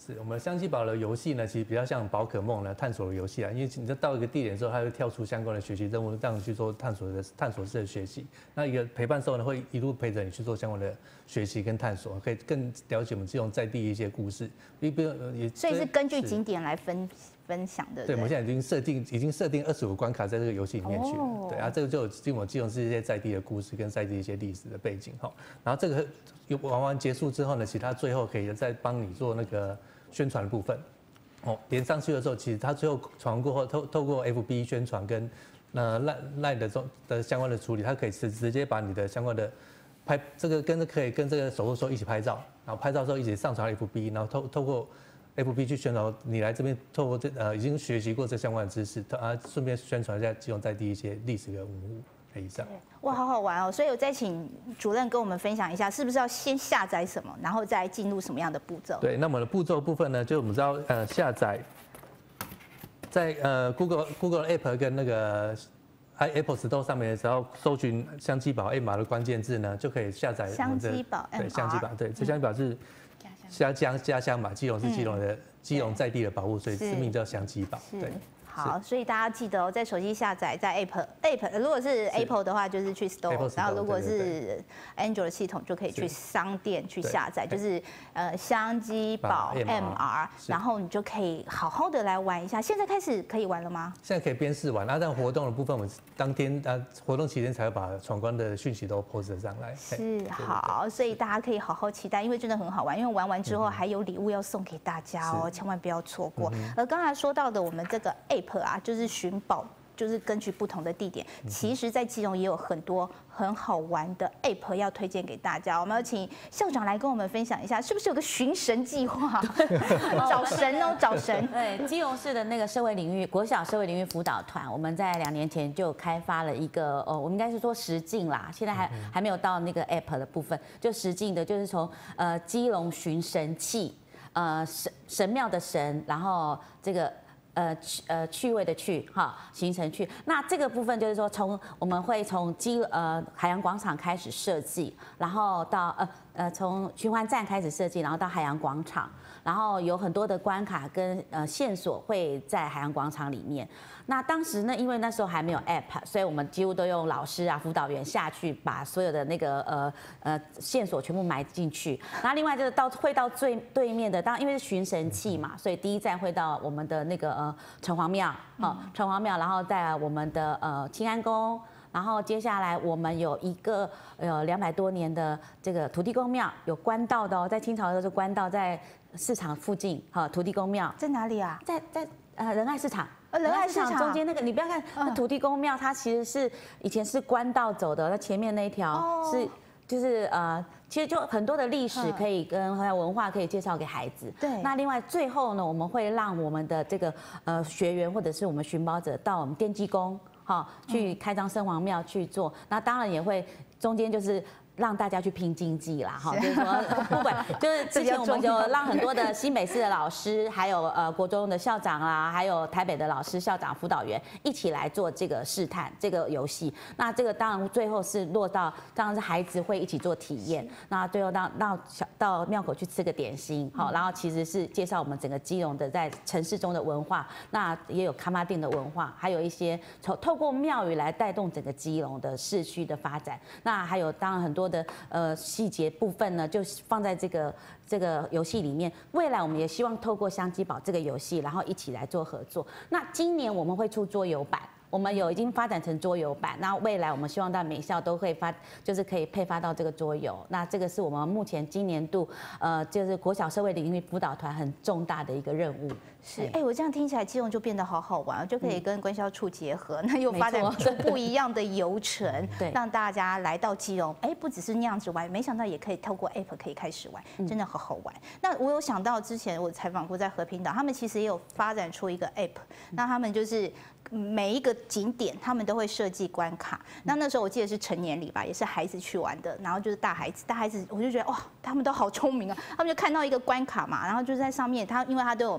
是我们香鸡堡的游戏呢，其实比较像宝可梦呢探索的游戏啊，因为你到一个地点之后，它会跳出相关的学习任务，让你去做探索式的学习。那一个陪伴兽呢，会一路陪着你去做相关的学习跟探索，可以更了解我们基隆在地的一些故事。 所以是根据景点来分享的。 对，我们现在已经设定25个关卡在这个游戏里面去了。对啊，这个就有基隆是一些在地的故事跟在地一些历史的背景哈。然后这个玩完结束之后呢，其实它最后可以再帮你做那个宣传的部分。连上去的时候，其实它最后传完过后，透过 FB 宣传跟赖的相关的处理，它可以直接把你的相关的拍这个可以跟这个手术兽一起拍照，然后拍照之后一起上传 FB， 然后透过 FB 去宣传你来这边，透过已经学习过这相关的知识，顺便宣传一下基隆在地一些历史的文物以上。 哇，好好玩哦！所以我再请主任跟我们分享一下，是不是要先下载什么，然后再进入什么样的步骤？ 对，那么的步骤部分呢，就我们知道下载在Google App 跟那个 Apple Store 上面，只要搜寻香鸡堡 MR 的关键字呢，就可以下载香鸡堡 MR。 对，香鸡堡，对，这香鸡堡是家乡嘛，基隆是基隆在地的宝物，所以知名叫香鸡堡。对。 好，所以大家记得在手机下载，在 App， 如果是 Apple 的话，就是去 Store， 然后如果是 Android 系统，就可以去商店去下载，就是香鸡堡 MR， 然后你就可以好好的来玩一下。现在开始可以玩了吗？ 现在可以边试玩，但活动的部分，我们当天活动期间才会把闯关的讯息都 post 上来。 是好，所以大家可以好好期待，因为真的很好玩，因为玩完之后还有礼物要送给大家哦，千万不要错过。而刚才说到的，我们这个 App 就是寻宝，就是根据不同的地点，其实在基隆也有很多很好玩的 App 要推荐给大家。我们要请校长来跟我们分享一下，是不是有个寻神计划？找神哦，找神。 对，基隆市的那个社会领域国小社会领域辅导团，我们在2年前就开发了一个我们应该是说实境啦，现在还没有到那个 App 的部分，就实境的，就是从基隆寻神器，神庙的神，然后这个。趣味的趣哈，行程趣。那这个部分就是说，我们会从海洋广场开始设计，然后到从循环站开始设计，然后到海洋广场，然后有很多的关卡跟线索会在海洋广场里面。那当时呢，因为那时候还没有 App， 所以我们几乎都用老师啊、辅导员下去把所有的那个线索全部埋进去。然后另外就是会到最对面的，因为是寻神器嘛，所以第一站会到我们的那个城隍庙，城隍庙，然后在我们的清安宫。然后接下来我们有一个200多年的这个土地公庙，有官道的哦，在清朝的时候是官道，在市场附近，土地公庙在哪里啊？ 在仁爱市场。 仁爱市场中间那个，你不要看那土地公庙，它其实是以前是官道走的，那前面那一条是就是其实就很多的历史可以跟还有文化可以介绍给孩子。 对。 那另外最后呢，我们会让我们的这个学员或者是我们寻宝者到我们奠基宫去开张生王庙去做。那当然也会中间就是让大家去拼经济啦，就是说不管就是之前我们就让很多的新北市的老师，还有国中的校长啊，还有台北的老师、校长、辅导员一起来做这个试探这个游戏。那这个当然最后是落到当然是孩子会一起做体验，那最后到庙口去吃个点心，然后其实是介绍我们整个基隆的在城市中的文化，那也有卡马丁的文化，还有一些透过庙宇来带动整个基隆的市区的发展。那还有当然很多的细节部分呢，就放在这个游戏里面。未来我们也希望透过香鸡堡这个游戏，然后一起来做合作。那今年我们会出桌游版。我们已经发展成桌游版，那未来我们希望到每校都会就是可以配发到这个桌游。那这个是我们目前今年度就是国小社会领域辅导团很重大的一个任务。 是，我这样听起来基隆就变得好好玩，就可以跟官校处结合，那又发展出不一样的游程， 对， 让大家来到基隆，不只是那样子玩，没想到也可以透过 App 可以开始玩，真的好好玩。那我有想到之前我采访过在和平岛，他们其实也有发展出一个 App， 那他们就是每一个景点他们都会设计关卡。那时候我记得是成年礼吧，也是孩子去玩的，然后就是大孩子，我就觉得哇，他们都好聪明啊，他们就看到一个关卡嘛，然后就在上面，因为他都有密码。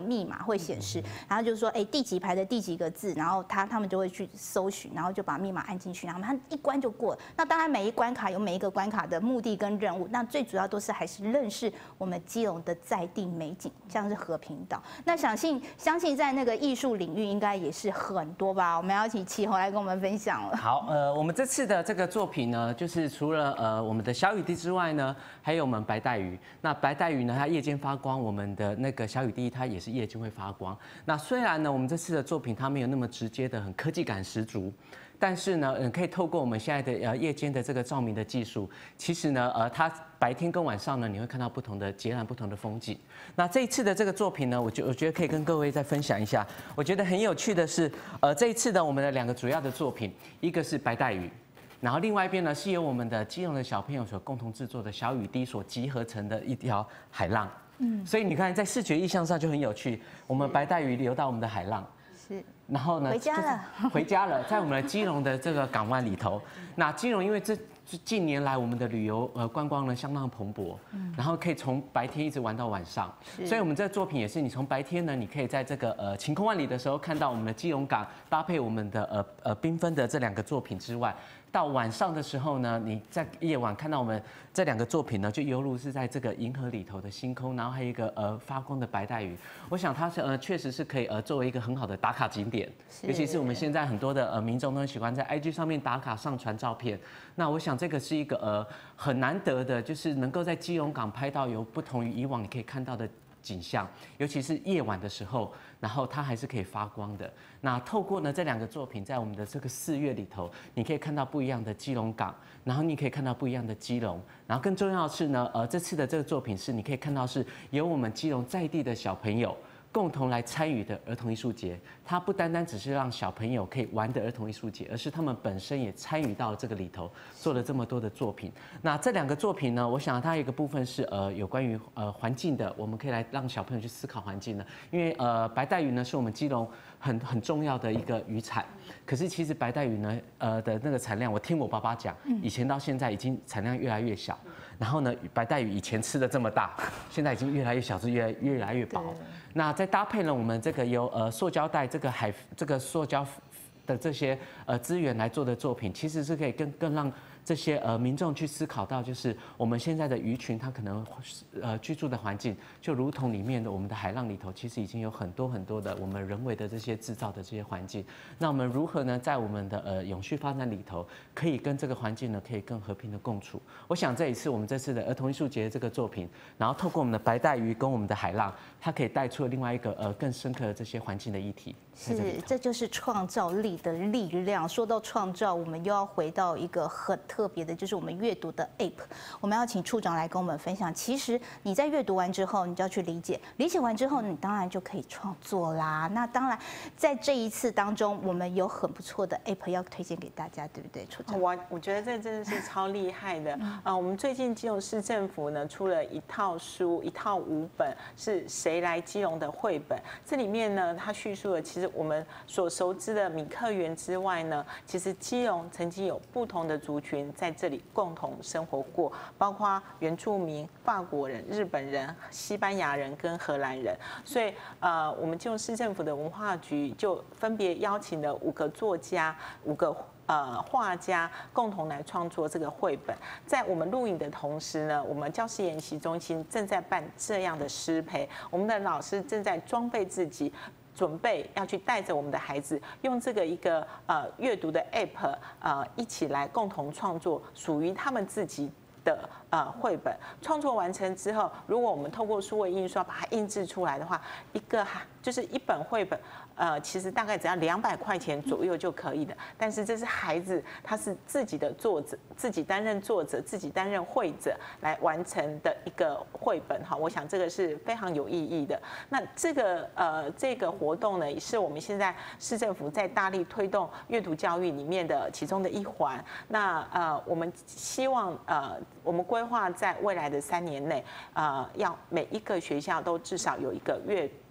会显示，然后就说第几排的第几个字，然后他们就会去搜寻，然后就把密码按进去，然后他一关就过了。那当然每一关卡有每一个关卡的目的跟任务，那最主要都是还是认识我们基隆的在地美景，像是和平岛。那相信在那个艺术领域应该也是很多吧？我们要请启宏来跟我们分享了。 好，我们这次的这个作品呢，就是除了我们的小雨滴之外呢，还有我们白带鱼。那白带鱼呢，它夜间发光；我们的那个小雨滴，它也是夜间会发光。那虽然呢，我们这次的作品它没有那么直接的，很科技感十足。但是呢，可以透过我们现在的夜间的这个照明的技术，其实呢，它白天跟晚上呢，你会看到截然不同的风景。那这一次的这个作品呢，我觉得可以跟各位再分享一下。我觉得很有趣的是，这一次的我们的2个主要的作品，一个是白带鱼，然后另外一边呢是由我们的基隆的小朋友所共同制作的小雨滴所集合成的一条海浪。所以你看在视觉意象上就很有趣，我们白带鱼流到我们的海浪。然后呢？回家了，在我们的基隆的这个港湾里头。那基隆因为这近年来我们的旅游观光呢相当蓬勃，然后可以从白天一直玩到晚上，所以我们这个作品也是你从白天呢，你可以在这个晴空万里的时候看到我们的基隆港，搭配我们的缤纷的这2个作品之外。到晚上的时候呢，你在夜晚看到我们这2个作品呢，就犹如是在这个银河里头的星空，然后还有一个发光的白带鱼。我想它是确实是可以作为一个很好的打卡景点，尤其是我们现在很多的民众都喜欢在 IG 上面打卡上传照片。那我想这个是一个很难得的，就是能够在基隆港拍到有不同于以往你可以看到的景象，尤其是夜晚的时候，然后它还是可以发光的。那透过呢这2个作品，在我们的这个4月里头，你可以看到不一样的基隆港，然后你可以看到不一样的基隆，然后更重要的是呢，这次的这个作品是你可以看到是由我们基隆在地的小朋友共同来参与的儿童艺术节。它不单单只是让小朋友可以玩的儿童艺术节，而是他们本身也参与到这个里头，做了这么多的作品。那这2个作品呢，我想它有一个部分是有关于环境的，我们可以来让小朋友去思考环境的。因为白带鱼呢是我们基隆很重要的一个渔产，可是其实白带鱼呢的那个产量，我听我爸爸讲，以前到现在已经产量越来越小。然后呢，白带鱼以前吃的这么大，现在已经越来越小，是越来越薄。那再搭配了我们这个由塑胶袋这个塑胶的这些资源来做的作品，其实是可以更让这些民众去思考到，就是我们现在的鱼群，它可能居住的环境，就如同里面的我们的海浪里头，其实已经有很多的我们人为的这些制造的这些环境。那我们如何呢，在我们的永续发展里头，可以跟这个环境呢，可以更和平的共处？我想这也是我们这次的儿童艺术节这个作品，然后透过我们的白带鱼跟我们的海浪，它可以带出另外一个更深刻的这些环境的议题。 这就是创造力的力量。说到创造，我们又要回到一个很特别的，就是我们阅读的 App。我们要请处长来跟我们分享。其实你在阅读完之后，你就要去理解，理解完之后，你当然就可以创作啦。那当然，在这一次当中，我们有很不错的 App 要推荐给大家，对不对，处长？ 我觉得这真的是超厉害的。我们最近基隆市政府呢出了一套书，一套5本是谁来基隆的绘本。这里面呢，它叙述了其实我们所熟知的米克园之外呢，其实基隆曾经有不同的族群在这里共同生活过，包括原住民、法国人、日本人、西班牙人跟荷兰人。所以我们基隆市政府的文化局就分别邀请了5个作家、5个画家共同来创作这个绘本。在我们录影的同时呢，我们教师研习中心正在办这样的师培，我们的老师正在装备自己，准备要去带着我们的孩子，用这个一个阅读的 App 一起来共同创作属于他们自己的绘本。创作完成之后，如果我们透过数位印刷把它印制出来的话，就是一本绘本。其实大概只要200块钱左右就可以的，但是这是孩子他是自己的作者，自己担任作者，自己担任绘者来完成的一个绘本哈。我想这个是非常有意义的。那这个活动呢，也是我们现在市政府在大力推动阅读教育里面的其中的一环。那我们希望我们规划在未来的3年内，要每一个学校都至少有一个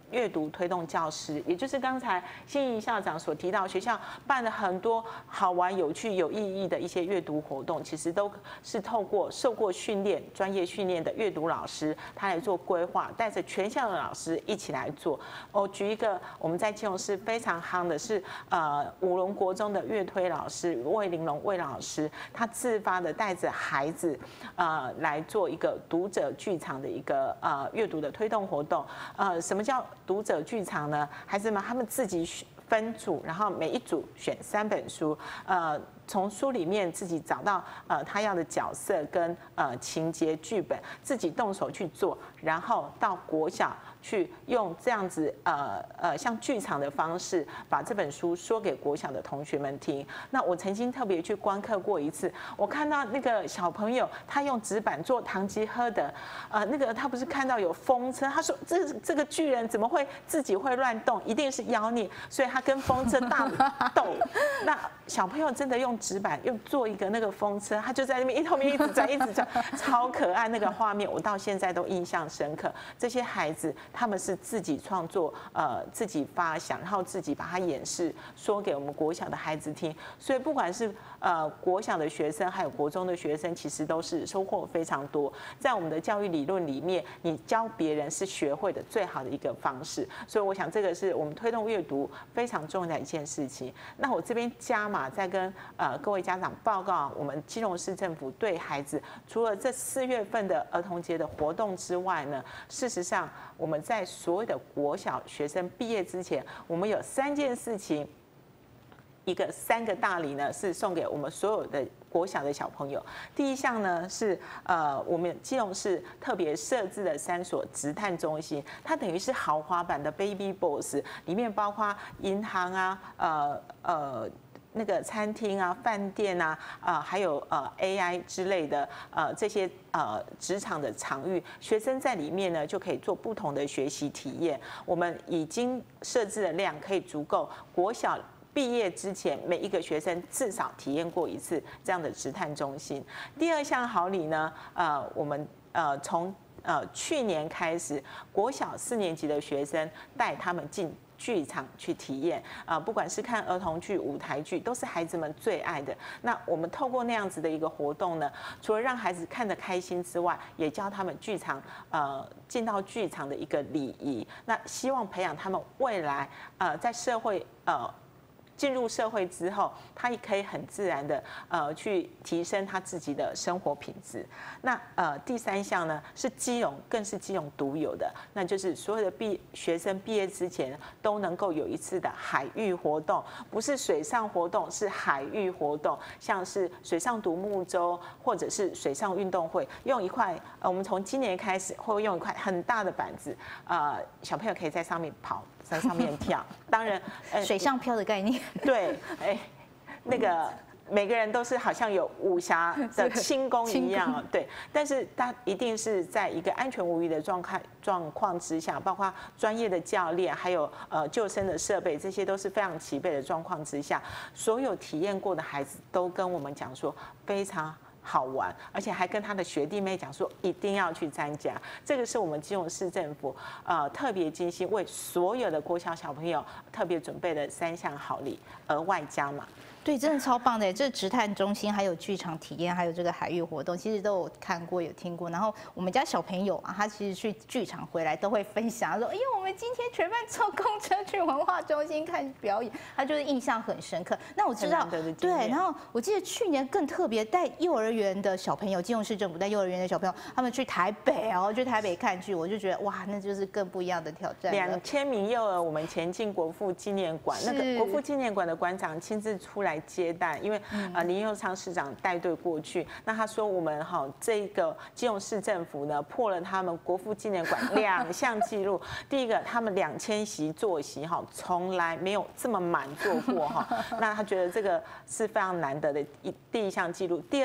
阅读推动教师，也就是刚才新怡校长所提到，学校办了很多好玩、有趣、有意义的一些阅读活动，其实都是透过受过训练、专业训练的阅读老师，他来做规划，带着全校的老师一起来做。举一个我们在基隆市非常夯的是，五龙国中的阅推老师魏玲珑魏老师，他自发的带着孩子，来做一个读者剧场的一个阅读的推动活动。什么叫读者剧场呢？孩子们他们自己分组，然后每一组选3本书，从书里面自己找到他要的角色跟情节剧本，自己动手去做，然后到国小去用这样子像剧场的方式，把这本书说给国小的同学们听。那我曾经特别去观课过一次，我看到那个小朋友他用纸板做堂吉诃德，那个他不是看到有风车，他说这个巨人怎么会自己会乱动，一定是妖孽，所以他跟风车大斗。那小朋友真的用纸板又做一个那个风车，他就在那边后面一直转一直转，超可爱那个画面，我到现在都印象深刻。这些孩子他们是自己创作，自己发想，然后自己把它演示，说给我们国小的孩子听。所以不管是国小的学生，还有国中的学生，其实都是收获非常多。在我们的教育理论里面，你教别人是学会的最好的一个方式。所以我想这个是我们推动阅读非常重要的一件事情。那我这边加码，再跟各位家长报告，我们基隆市政府对孩子除了这4月份的儿童节的活动之外呢，事实上我们在所有的国小学生毕业之前，我们有3件事情。3个大礼呢，是送给我们所有的国小的小朋友。第一项呢是我们基隆市特别设置的3所职探中心，它等于是豪华版的 Baby Boss， 里面包括银行啊，那个餐厅啊、饭店啊，还有AI 之类的这些职场的场域，学生在里面呢就可以做不同的学习体验。我们已经设置的量可以足够国小毕业之前，每一个学生至少体验过一次这样的职探中心。第二项好礼呢，我们从去年开始，国小4年级的学生带他们进剧场去体验不管是看儿童剧、舞台剧，都是孩子们最爱的。那我们透过那样子的一个活动呢，除了让孩子看得开心之外，也教他们剧场进到剧场的一个礼仪。那希望培养他们未来在社会进入社会之后，他也可以很自然的去提升他自己的生活品质。那第3项呢是基隆，更是基隆独有的，那就是所有的学生毕业之前都能够有一次的海域活动，不是水上活动，是海域活动，像是水上独木舟或者是水上运动会，用一块我们从今年开始会用一块很大的板子，小朋友可以在上面跑。在上面跳，当然， 水上漂的概念。 对，那个每个人都是好像有武侠的轻功一样，对。但是他一定是在一个安全无虞的状况之下，包括专业的教练，还有救生的设备，这些都是非常齐备的状况之下，所有体验过的孩子都跟我们讲说非常好玩，而且还跟他的学弟妹讲说一定要去参加。这个是我们基隆市政府特别精心为所有的国小小朋友特别准备的3项好礼，额外加码。 对，真的超棒的。这职探中心还有剧场体验，还有这个海域活动，其实都有看过、有听过。然后我们家小朋友啊，他其实去剧场回来都会分享，说：“哎呦，我们今天全班坐公车去文化中心看表演。”他就是印象很深刻。那我知道，对，然后我记得去年更特别，带幼儿园的小朋友，基隆市政府带幼儿园的小朋友，他们去台北去台北看剧，我就觉得哇，那就是更不一样的挑战。 2000名幼儿，我们前进国父纪念馆，那个国父纪念馆的馆长亲自出来接待，因为林右昌市长带队过去，那他说我们这个基隆市政府呢破了他们国父纪念馆2项纪录，第一个他们2000席坐席从来没有这么满座过那他觉得这个是非常难得的第一项纪录，第2项纪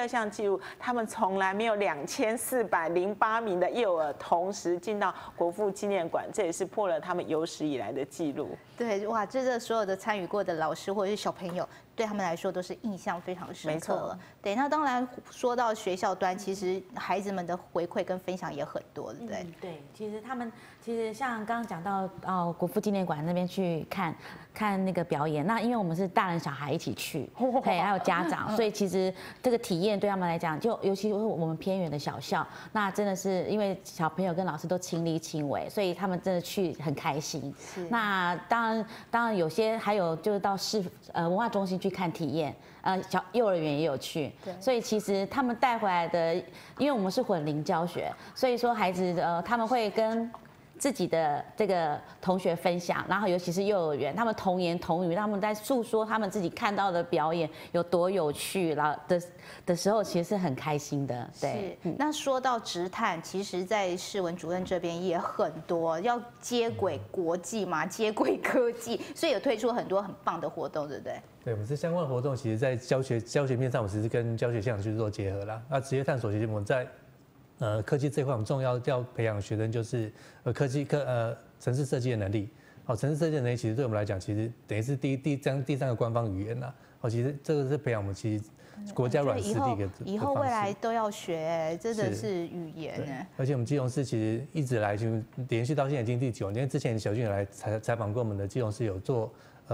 纪录，他们从来没有2408名的幼儿同时进到国父纪念馆，这也是破了他们有史以来的记录。 对，哇，这所有的参与过的老师或者是小朋友，对他们来说都是印象非常深刻了。对，那当然说到学校端，其实孩子们的回馈跟分享也很多，对不对？ 对，其实像刚刚讲到国父纪念馆那边去看那个表演，那因为我们是大人小孩一起去，对，还有家长，所以其实这个体验对他们来讲，就尤其是我们偏远的小校，那真的是因为小朋友跟老师都亲力亲为，所以他们真的去很开心。那当然有些还有就是到文化中心去看体验，幼儿园也有去，所以其实他们带回来的，因为我们是混龄教学，所以说孩子他们会跟自己的这个同学分享，然后尤其是幼儿园，他们童言童语，他们在诉说他们自己看到的表演有多有趣，然后的时候，其实是很开心的。对， 那说到职探，其实在世文主任这边也很多，要接轨国际嘛，接轨科技，所以有推出很多很棒的活动，对不对？ 对，我们这相关的活动，其实在教学面上，我们其实跟教学现场去做结合啦。那职业探索，其实我们在科技这一块，我们重要要培养学生就是程式设计的能力。好，程式设计的能力其实对我们来讲，其实等于是第三个官方语言啦。好，其实这个是培养我们其实国家软实力的以后未来都要学，真的是语言呢。 而且我们基隆市其实一直来，就连续到现在已经第9年。之前小俊来采访过我们的基隆市有做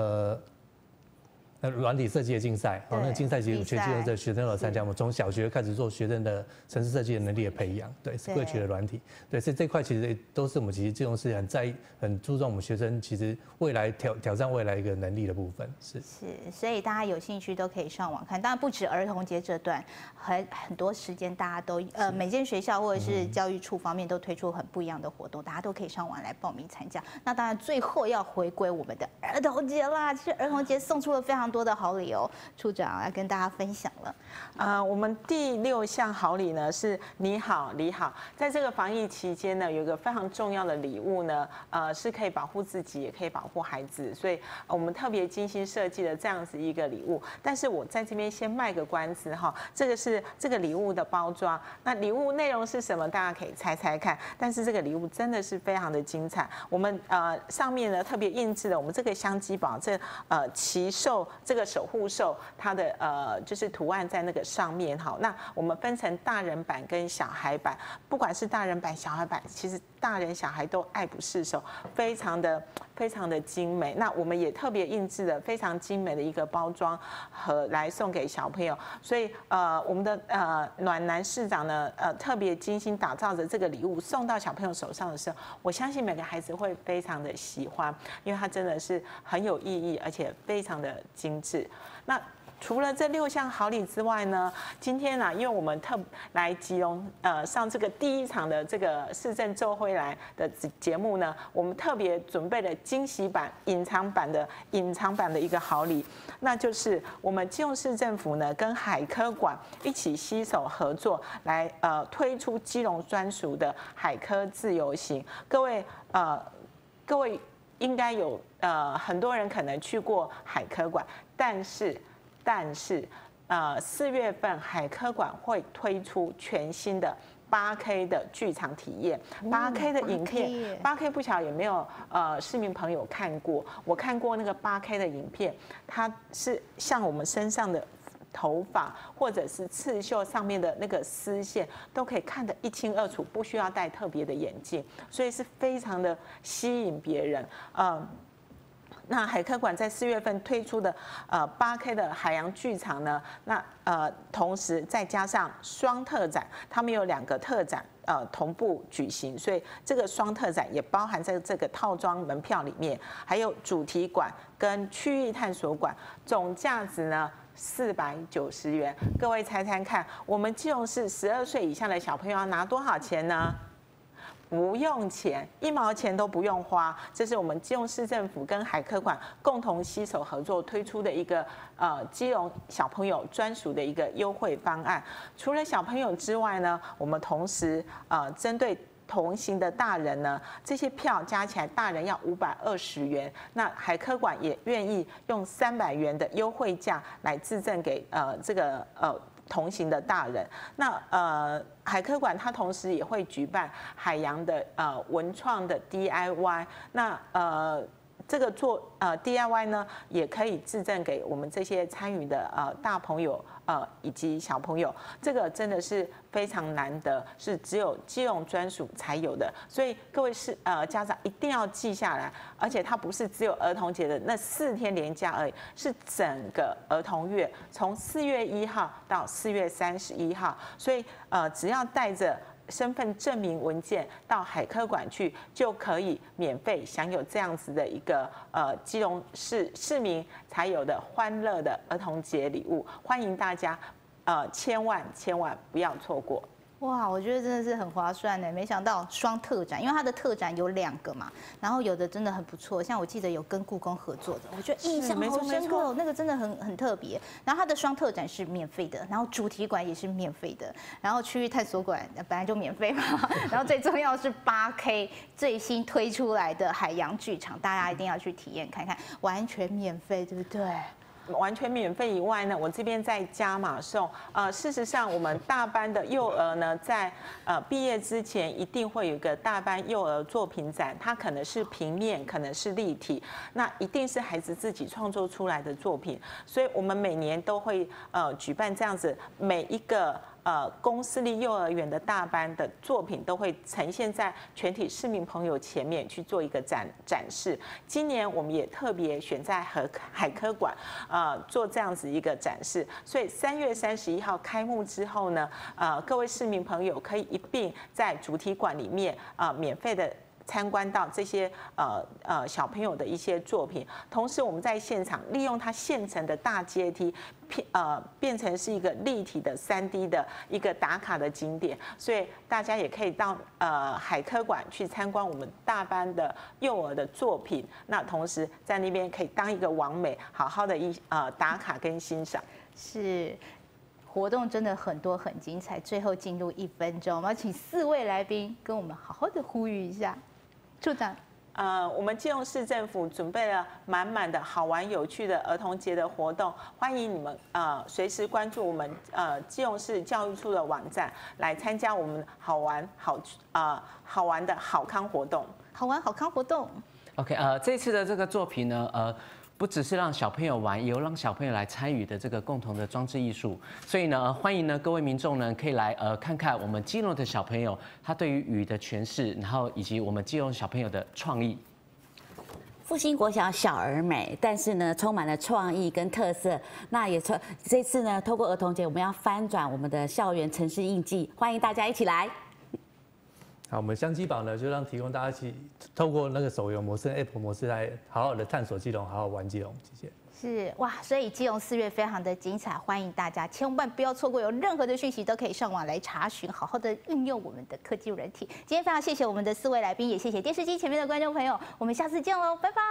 软体设计的竞赛，那个竞赛其实全基隆的学生有参加。我们从小学开始做学生的程式设计的能力的培养，对，是各区的软体，对，所以这块其实都是我们其实基隆市很在意、很注重我们学生其实未来挑战未来一个能力的部分，是。 所以大家有兴趣都可以上网看。当然不止儿童节这段，很多时间大家都每间学校或者是教育处方面都推出很不一样的活动，大家都可以上网来报名参加。那当然最后要回归我们的儿童节啦，其实儿童节送出了非常多的好礼哦，处长要跟大家分享了。 我们第6项好礼呢是你好，你好。在这个防疫期间呢，有一个非常重要的礼物呢，是可以保护自己，也可以保护孩子，所以我们特别精心设计了这样子一个礼物。但是我在这边先卖个关子哈，这个是这个礼物的包装，那礼物内容是什么？大家可以猜猜看。但是这个礼物真的是非常的精彩，我们上面呢特别印制了我们这个香鸡堡，奇兽这个守护兽，它的就是图案在那个上面。好，那我们分成大人版跟小孩版，不管是大人版、小孩版，其实大人小孩都爱不释手，非常的精美。那我们也特别印制了非常精美的一个包装盒来送给小朋友。所以我们的暖男市长呢，特别精心打造着这个礼物送到小朋友手上的时候，我相信每个孩子会非常的喜欢，因为它真的是很有意义，而且非常的精致。那除了这6项好礼之外呢，今天因为我们来基隆上这个第1场的这个市政奏会来的节目呢，我们特别准备了惊喜版、隐藏版的一个好礼，那就是我们基隆市政府呢跟海科馆一起携手合作来推出基隆专属的海科自由行。各位应该有很多人可能去过海科馆，但是4月份海科馆会推出全新的8K 的剧场体验，8K 的影片，8K 不晓得有没有市民朋友看过？我看过那个8K 的影片，它是像我们身上的头发或者是刺绣上面的那个丝线都可以看得一清二楚，不需要戴特别的眼镜，所以是非常的吸引别人。那海科馆在4月份推出的8K 的海洋剧场呢，那同时再加上双特展，他们有2个特展同步举行，所以这个双特展也包含在这个套装门票里面，还有主题馆跟区域探索馆，总价值呢490元。各位猜猜看，我们基隆市12岁以下的小朋友要拿多少钱呢？不用钱，1毛钱都不用花。这是我们基隆市政府跟海科馆共同携手合作推出的一个基隆小朋友专属的一个优惠方案。除了小朋友之外呢，我们同时针对同行的大人呢，这些票加起来大人要520元，那海科馆也愿意用300元的优惠价来自赠给这个同行的大人。那海科馆它同时也会举办海洋的文创的 DIY。那这个做DIY 呢，也可以致赠给我们这些参与的大朋友以及小朋友。这个真的是非常难得，是只有基隆专属才有的。所以各位家长一定要记下来，而且它不是只有儿童节的那4天连假而已，是整个儿童月，从4月1号到4月31号。所以只要带着身份证明文件到海科馆去，就可以免费享有这样子的一个基隆市民才有的欢乐的儿童节礼物。欢迎大家千万不要错过。 哇，我觉得真的是很划算的，没想到双特展，因为它的特展有2个嘛，然后有的真的很不错，像我记得有跟故宫合作的，我觉得印象好深刻哦，那个真的很特别。然后它的双特展是免费的，然后主题馆也是免费的，然后区域探索馆本来就免费嘛，然后最重要是8K 最新推出来的海洋剧场，大家一定要去体验看看，完全免费，对不对？ 完全免费以外呢，我这边再加码送。事实上，我们大班的幼儿呢，在毕业之前一定会有一个大班幼儿作品展，它可能是平面，可能是立体，那一定是孩子自己创作出来的作品。所以我们每年都会举办这样子，每一个公私立幼儿园的大班的作品都会呈现在全体市民朋友前面去做一个展示。今年我们也特别选在海科馆做这样子一个展示，所以3月31号开幕之后呢，各位市民朋友可以一并在主题馆里面免费的参观到这些小朋友的一些作品，同时我们在现场利用它现成的大阶梯，变成是一个立体的3D 的一个打卡的景点，所以大家也可以到海科馆去参观我们大班的幼儿的作品，那同时在那边可以当一个网美，好好的打卡跟欣赏。 是。活动真的很多很精彩，最后进入1分钟，我们要请4位来宾跟我们好好的呼吁一下。处长， 我们基隆市政府准备了满满的好玩有趣的儿童节的活动，欢迎你们随时关注我们基隆市教育处的网站，来参加我们好玩的好康活动。 好玩好康活动。 OK， 这次的这个作品呢，不只是让小朋友玩，也有让小朋友来参与的这个共同的装置艺术。所以呢，欢迎呢各位民众呢可以来看看我们基隆的小朋友他对于雨的诠释，然后以及我们基隆小朋友的创意。 复兴国小小而美，但是呢充满了创意跟特色。那也这次呢，透过儿童节，我们要翻转我们的校园城市印记，欢迎大家一起来。 好，我们香鸡堡呢，就让提供大家一起透过那个手游模式、App 模式来好好的探索基隆，好好玩基隆。谢谢。 是哇，所以基隆4月非常的精彩，欢迎大家千万不要错过，有任何的讯息都可以上网来查询，好好的运用我们的科技软体。今天非常谢谢我们的4位来宾，也谢谢电视机前面的观众朋友，我们下次见喽，拜拜。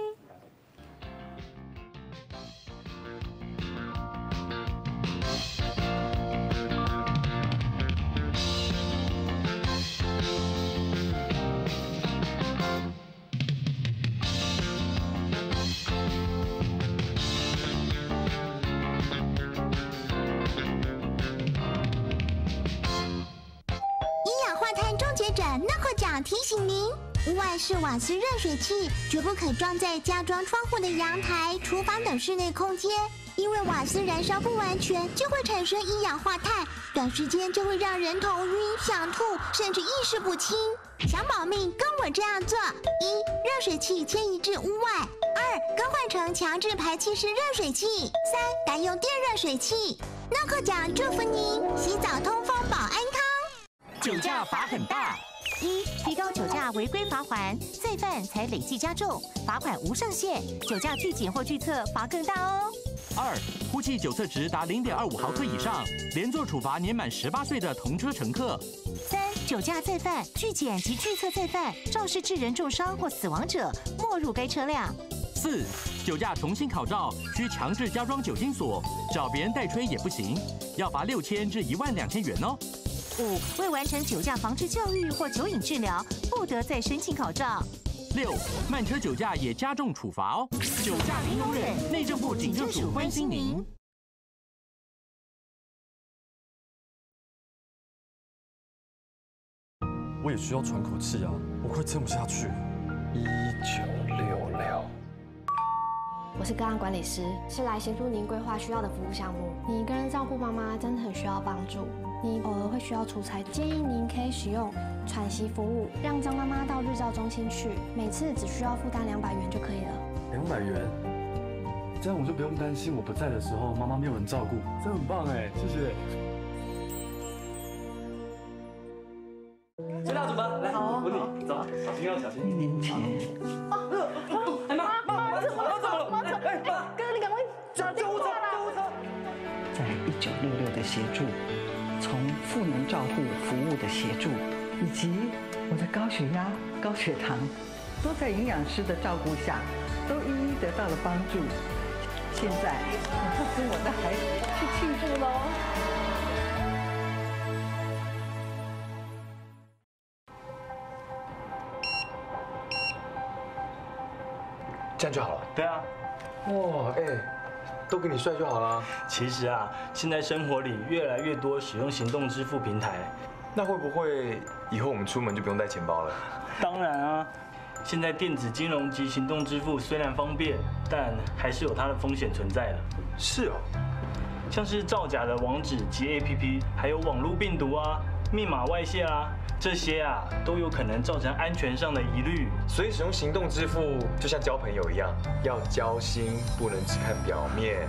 那可奖提醒您，屋外式瓦斯热水器绝不可装在家装窗户的阳台、厨房等室内空间，因为瓦斯燃烧不完全就会产生一氧化碳，短时间就会让人头晕、想吐，甚至意识不清。想保命，跟我这样做：1. 热水器迁移至屋外；2. 更换成强制排气式热水器；3. 改用电热水器。那可奖祝福您洗澡通风保安康。 酒驾罚很大。1. 提高酒驾违规罚锾，再犯才累计加重，罚款无上限，酒驾拒检或拒测罚更大哦。 2. 呼气酒测值达0.25毫克以上，连坐处罚年满18岁的同车乘客。 3. 酒驾再犯、拒检及拒测再犯，肇事致人重伤或死亡者，没入该车辆。 4. 酒驾重新考照，需强制加装酒精锁，找别人代吹也不行，要罚6000至12000元哦。 5. 未完成酒驾防治教育或酒瘾治疗，不得再申请考照。 6. 慢车酒驾也加重处罚哦。酒驾零容忍，内政部警政署关心您。 我也需要喘口气啊，我快撑不下去了。1966。 我是个案管理师，是来协助您规划需要的服务项目。你一个人照顾妈妈真的很需要帮助，你偶尔会需要出差，建议您可以使用喘息服务，让张妈妈到日照中心去，每次只需要负担200元就可以了。 200元，这样我就不用担心我不在的时候妈妈没有人照顾，这很棒哎，谢谢。吹蜡烛吧，来，我你走，小心要小心。 年前。 哥，你赶快找救护车！ 在1966的协助，从赋能照护服务的协助，以及我的高血压、高血糖，都在营养师的照顾下，都一一得到了帮助。现在我要跟我的孩子去庆祝喽！ 这样就好了。 对啊。 哇，都给你帅就好了。 其实啊，现在生活里越来越多使用行动支付平台， 那会不会以后我们出门就不用带钱包了？ 当然啊，现在电子金融及行动支付虽然方便，但还是有它的风险存在的。 是哦， 像是造假的网址及 APP， 还有网络病毒啊、密码外泄啊，这些啊都有可能造成安全上的疑虑。 所以使用行动支付就像交朋友一样，要交心，不能只看表面。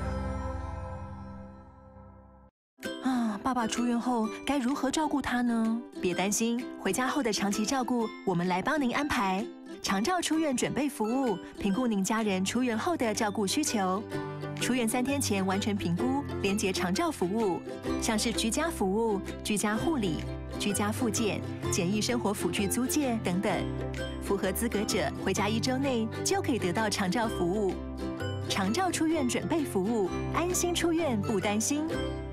爸爸出院后该如何照顾他呢？别担心，回家后的长期照顾，我们来帮您安排长照出院准备服务，评估您家人出院后的照顾需求。出院3天前完成评估，连结长照服务，像是居家服务、居家护理、居家复健、简易生活辅具租借等等。符合资格者，回家1周内就可以得到长照服务。长照出院准备服务，安心出院不担心。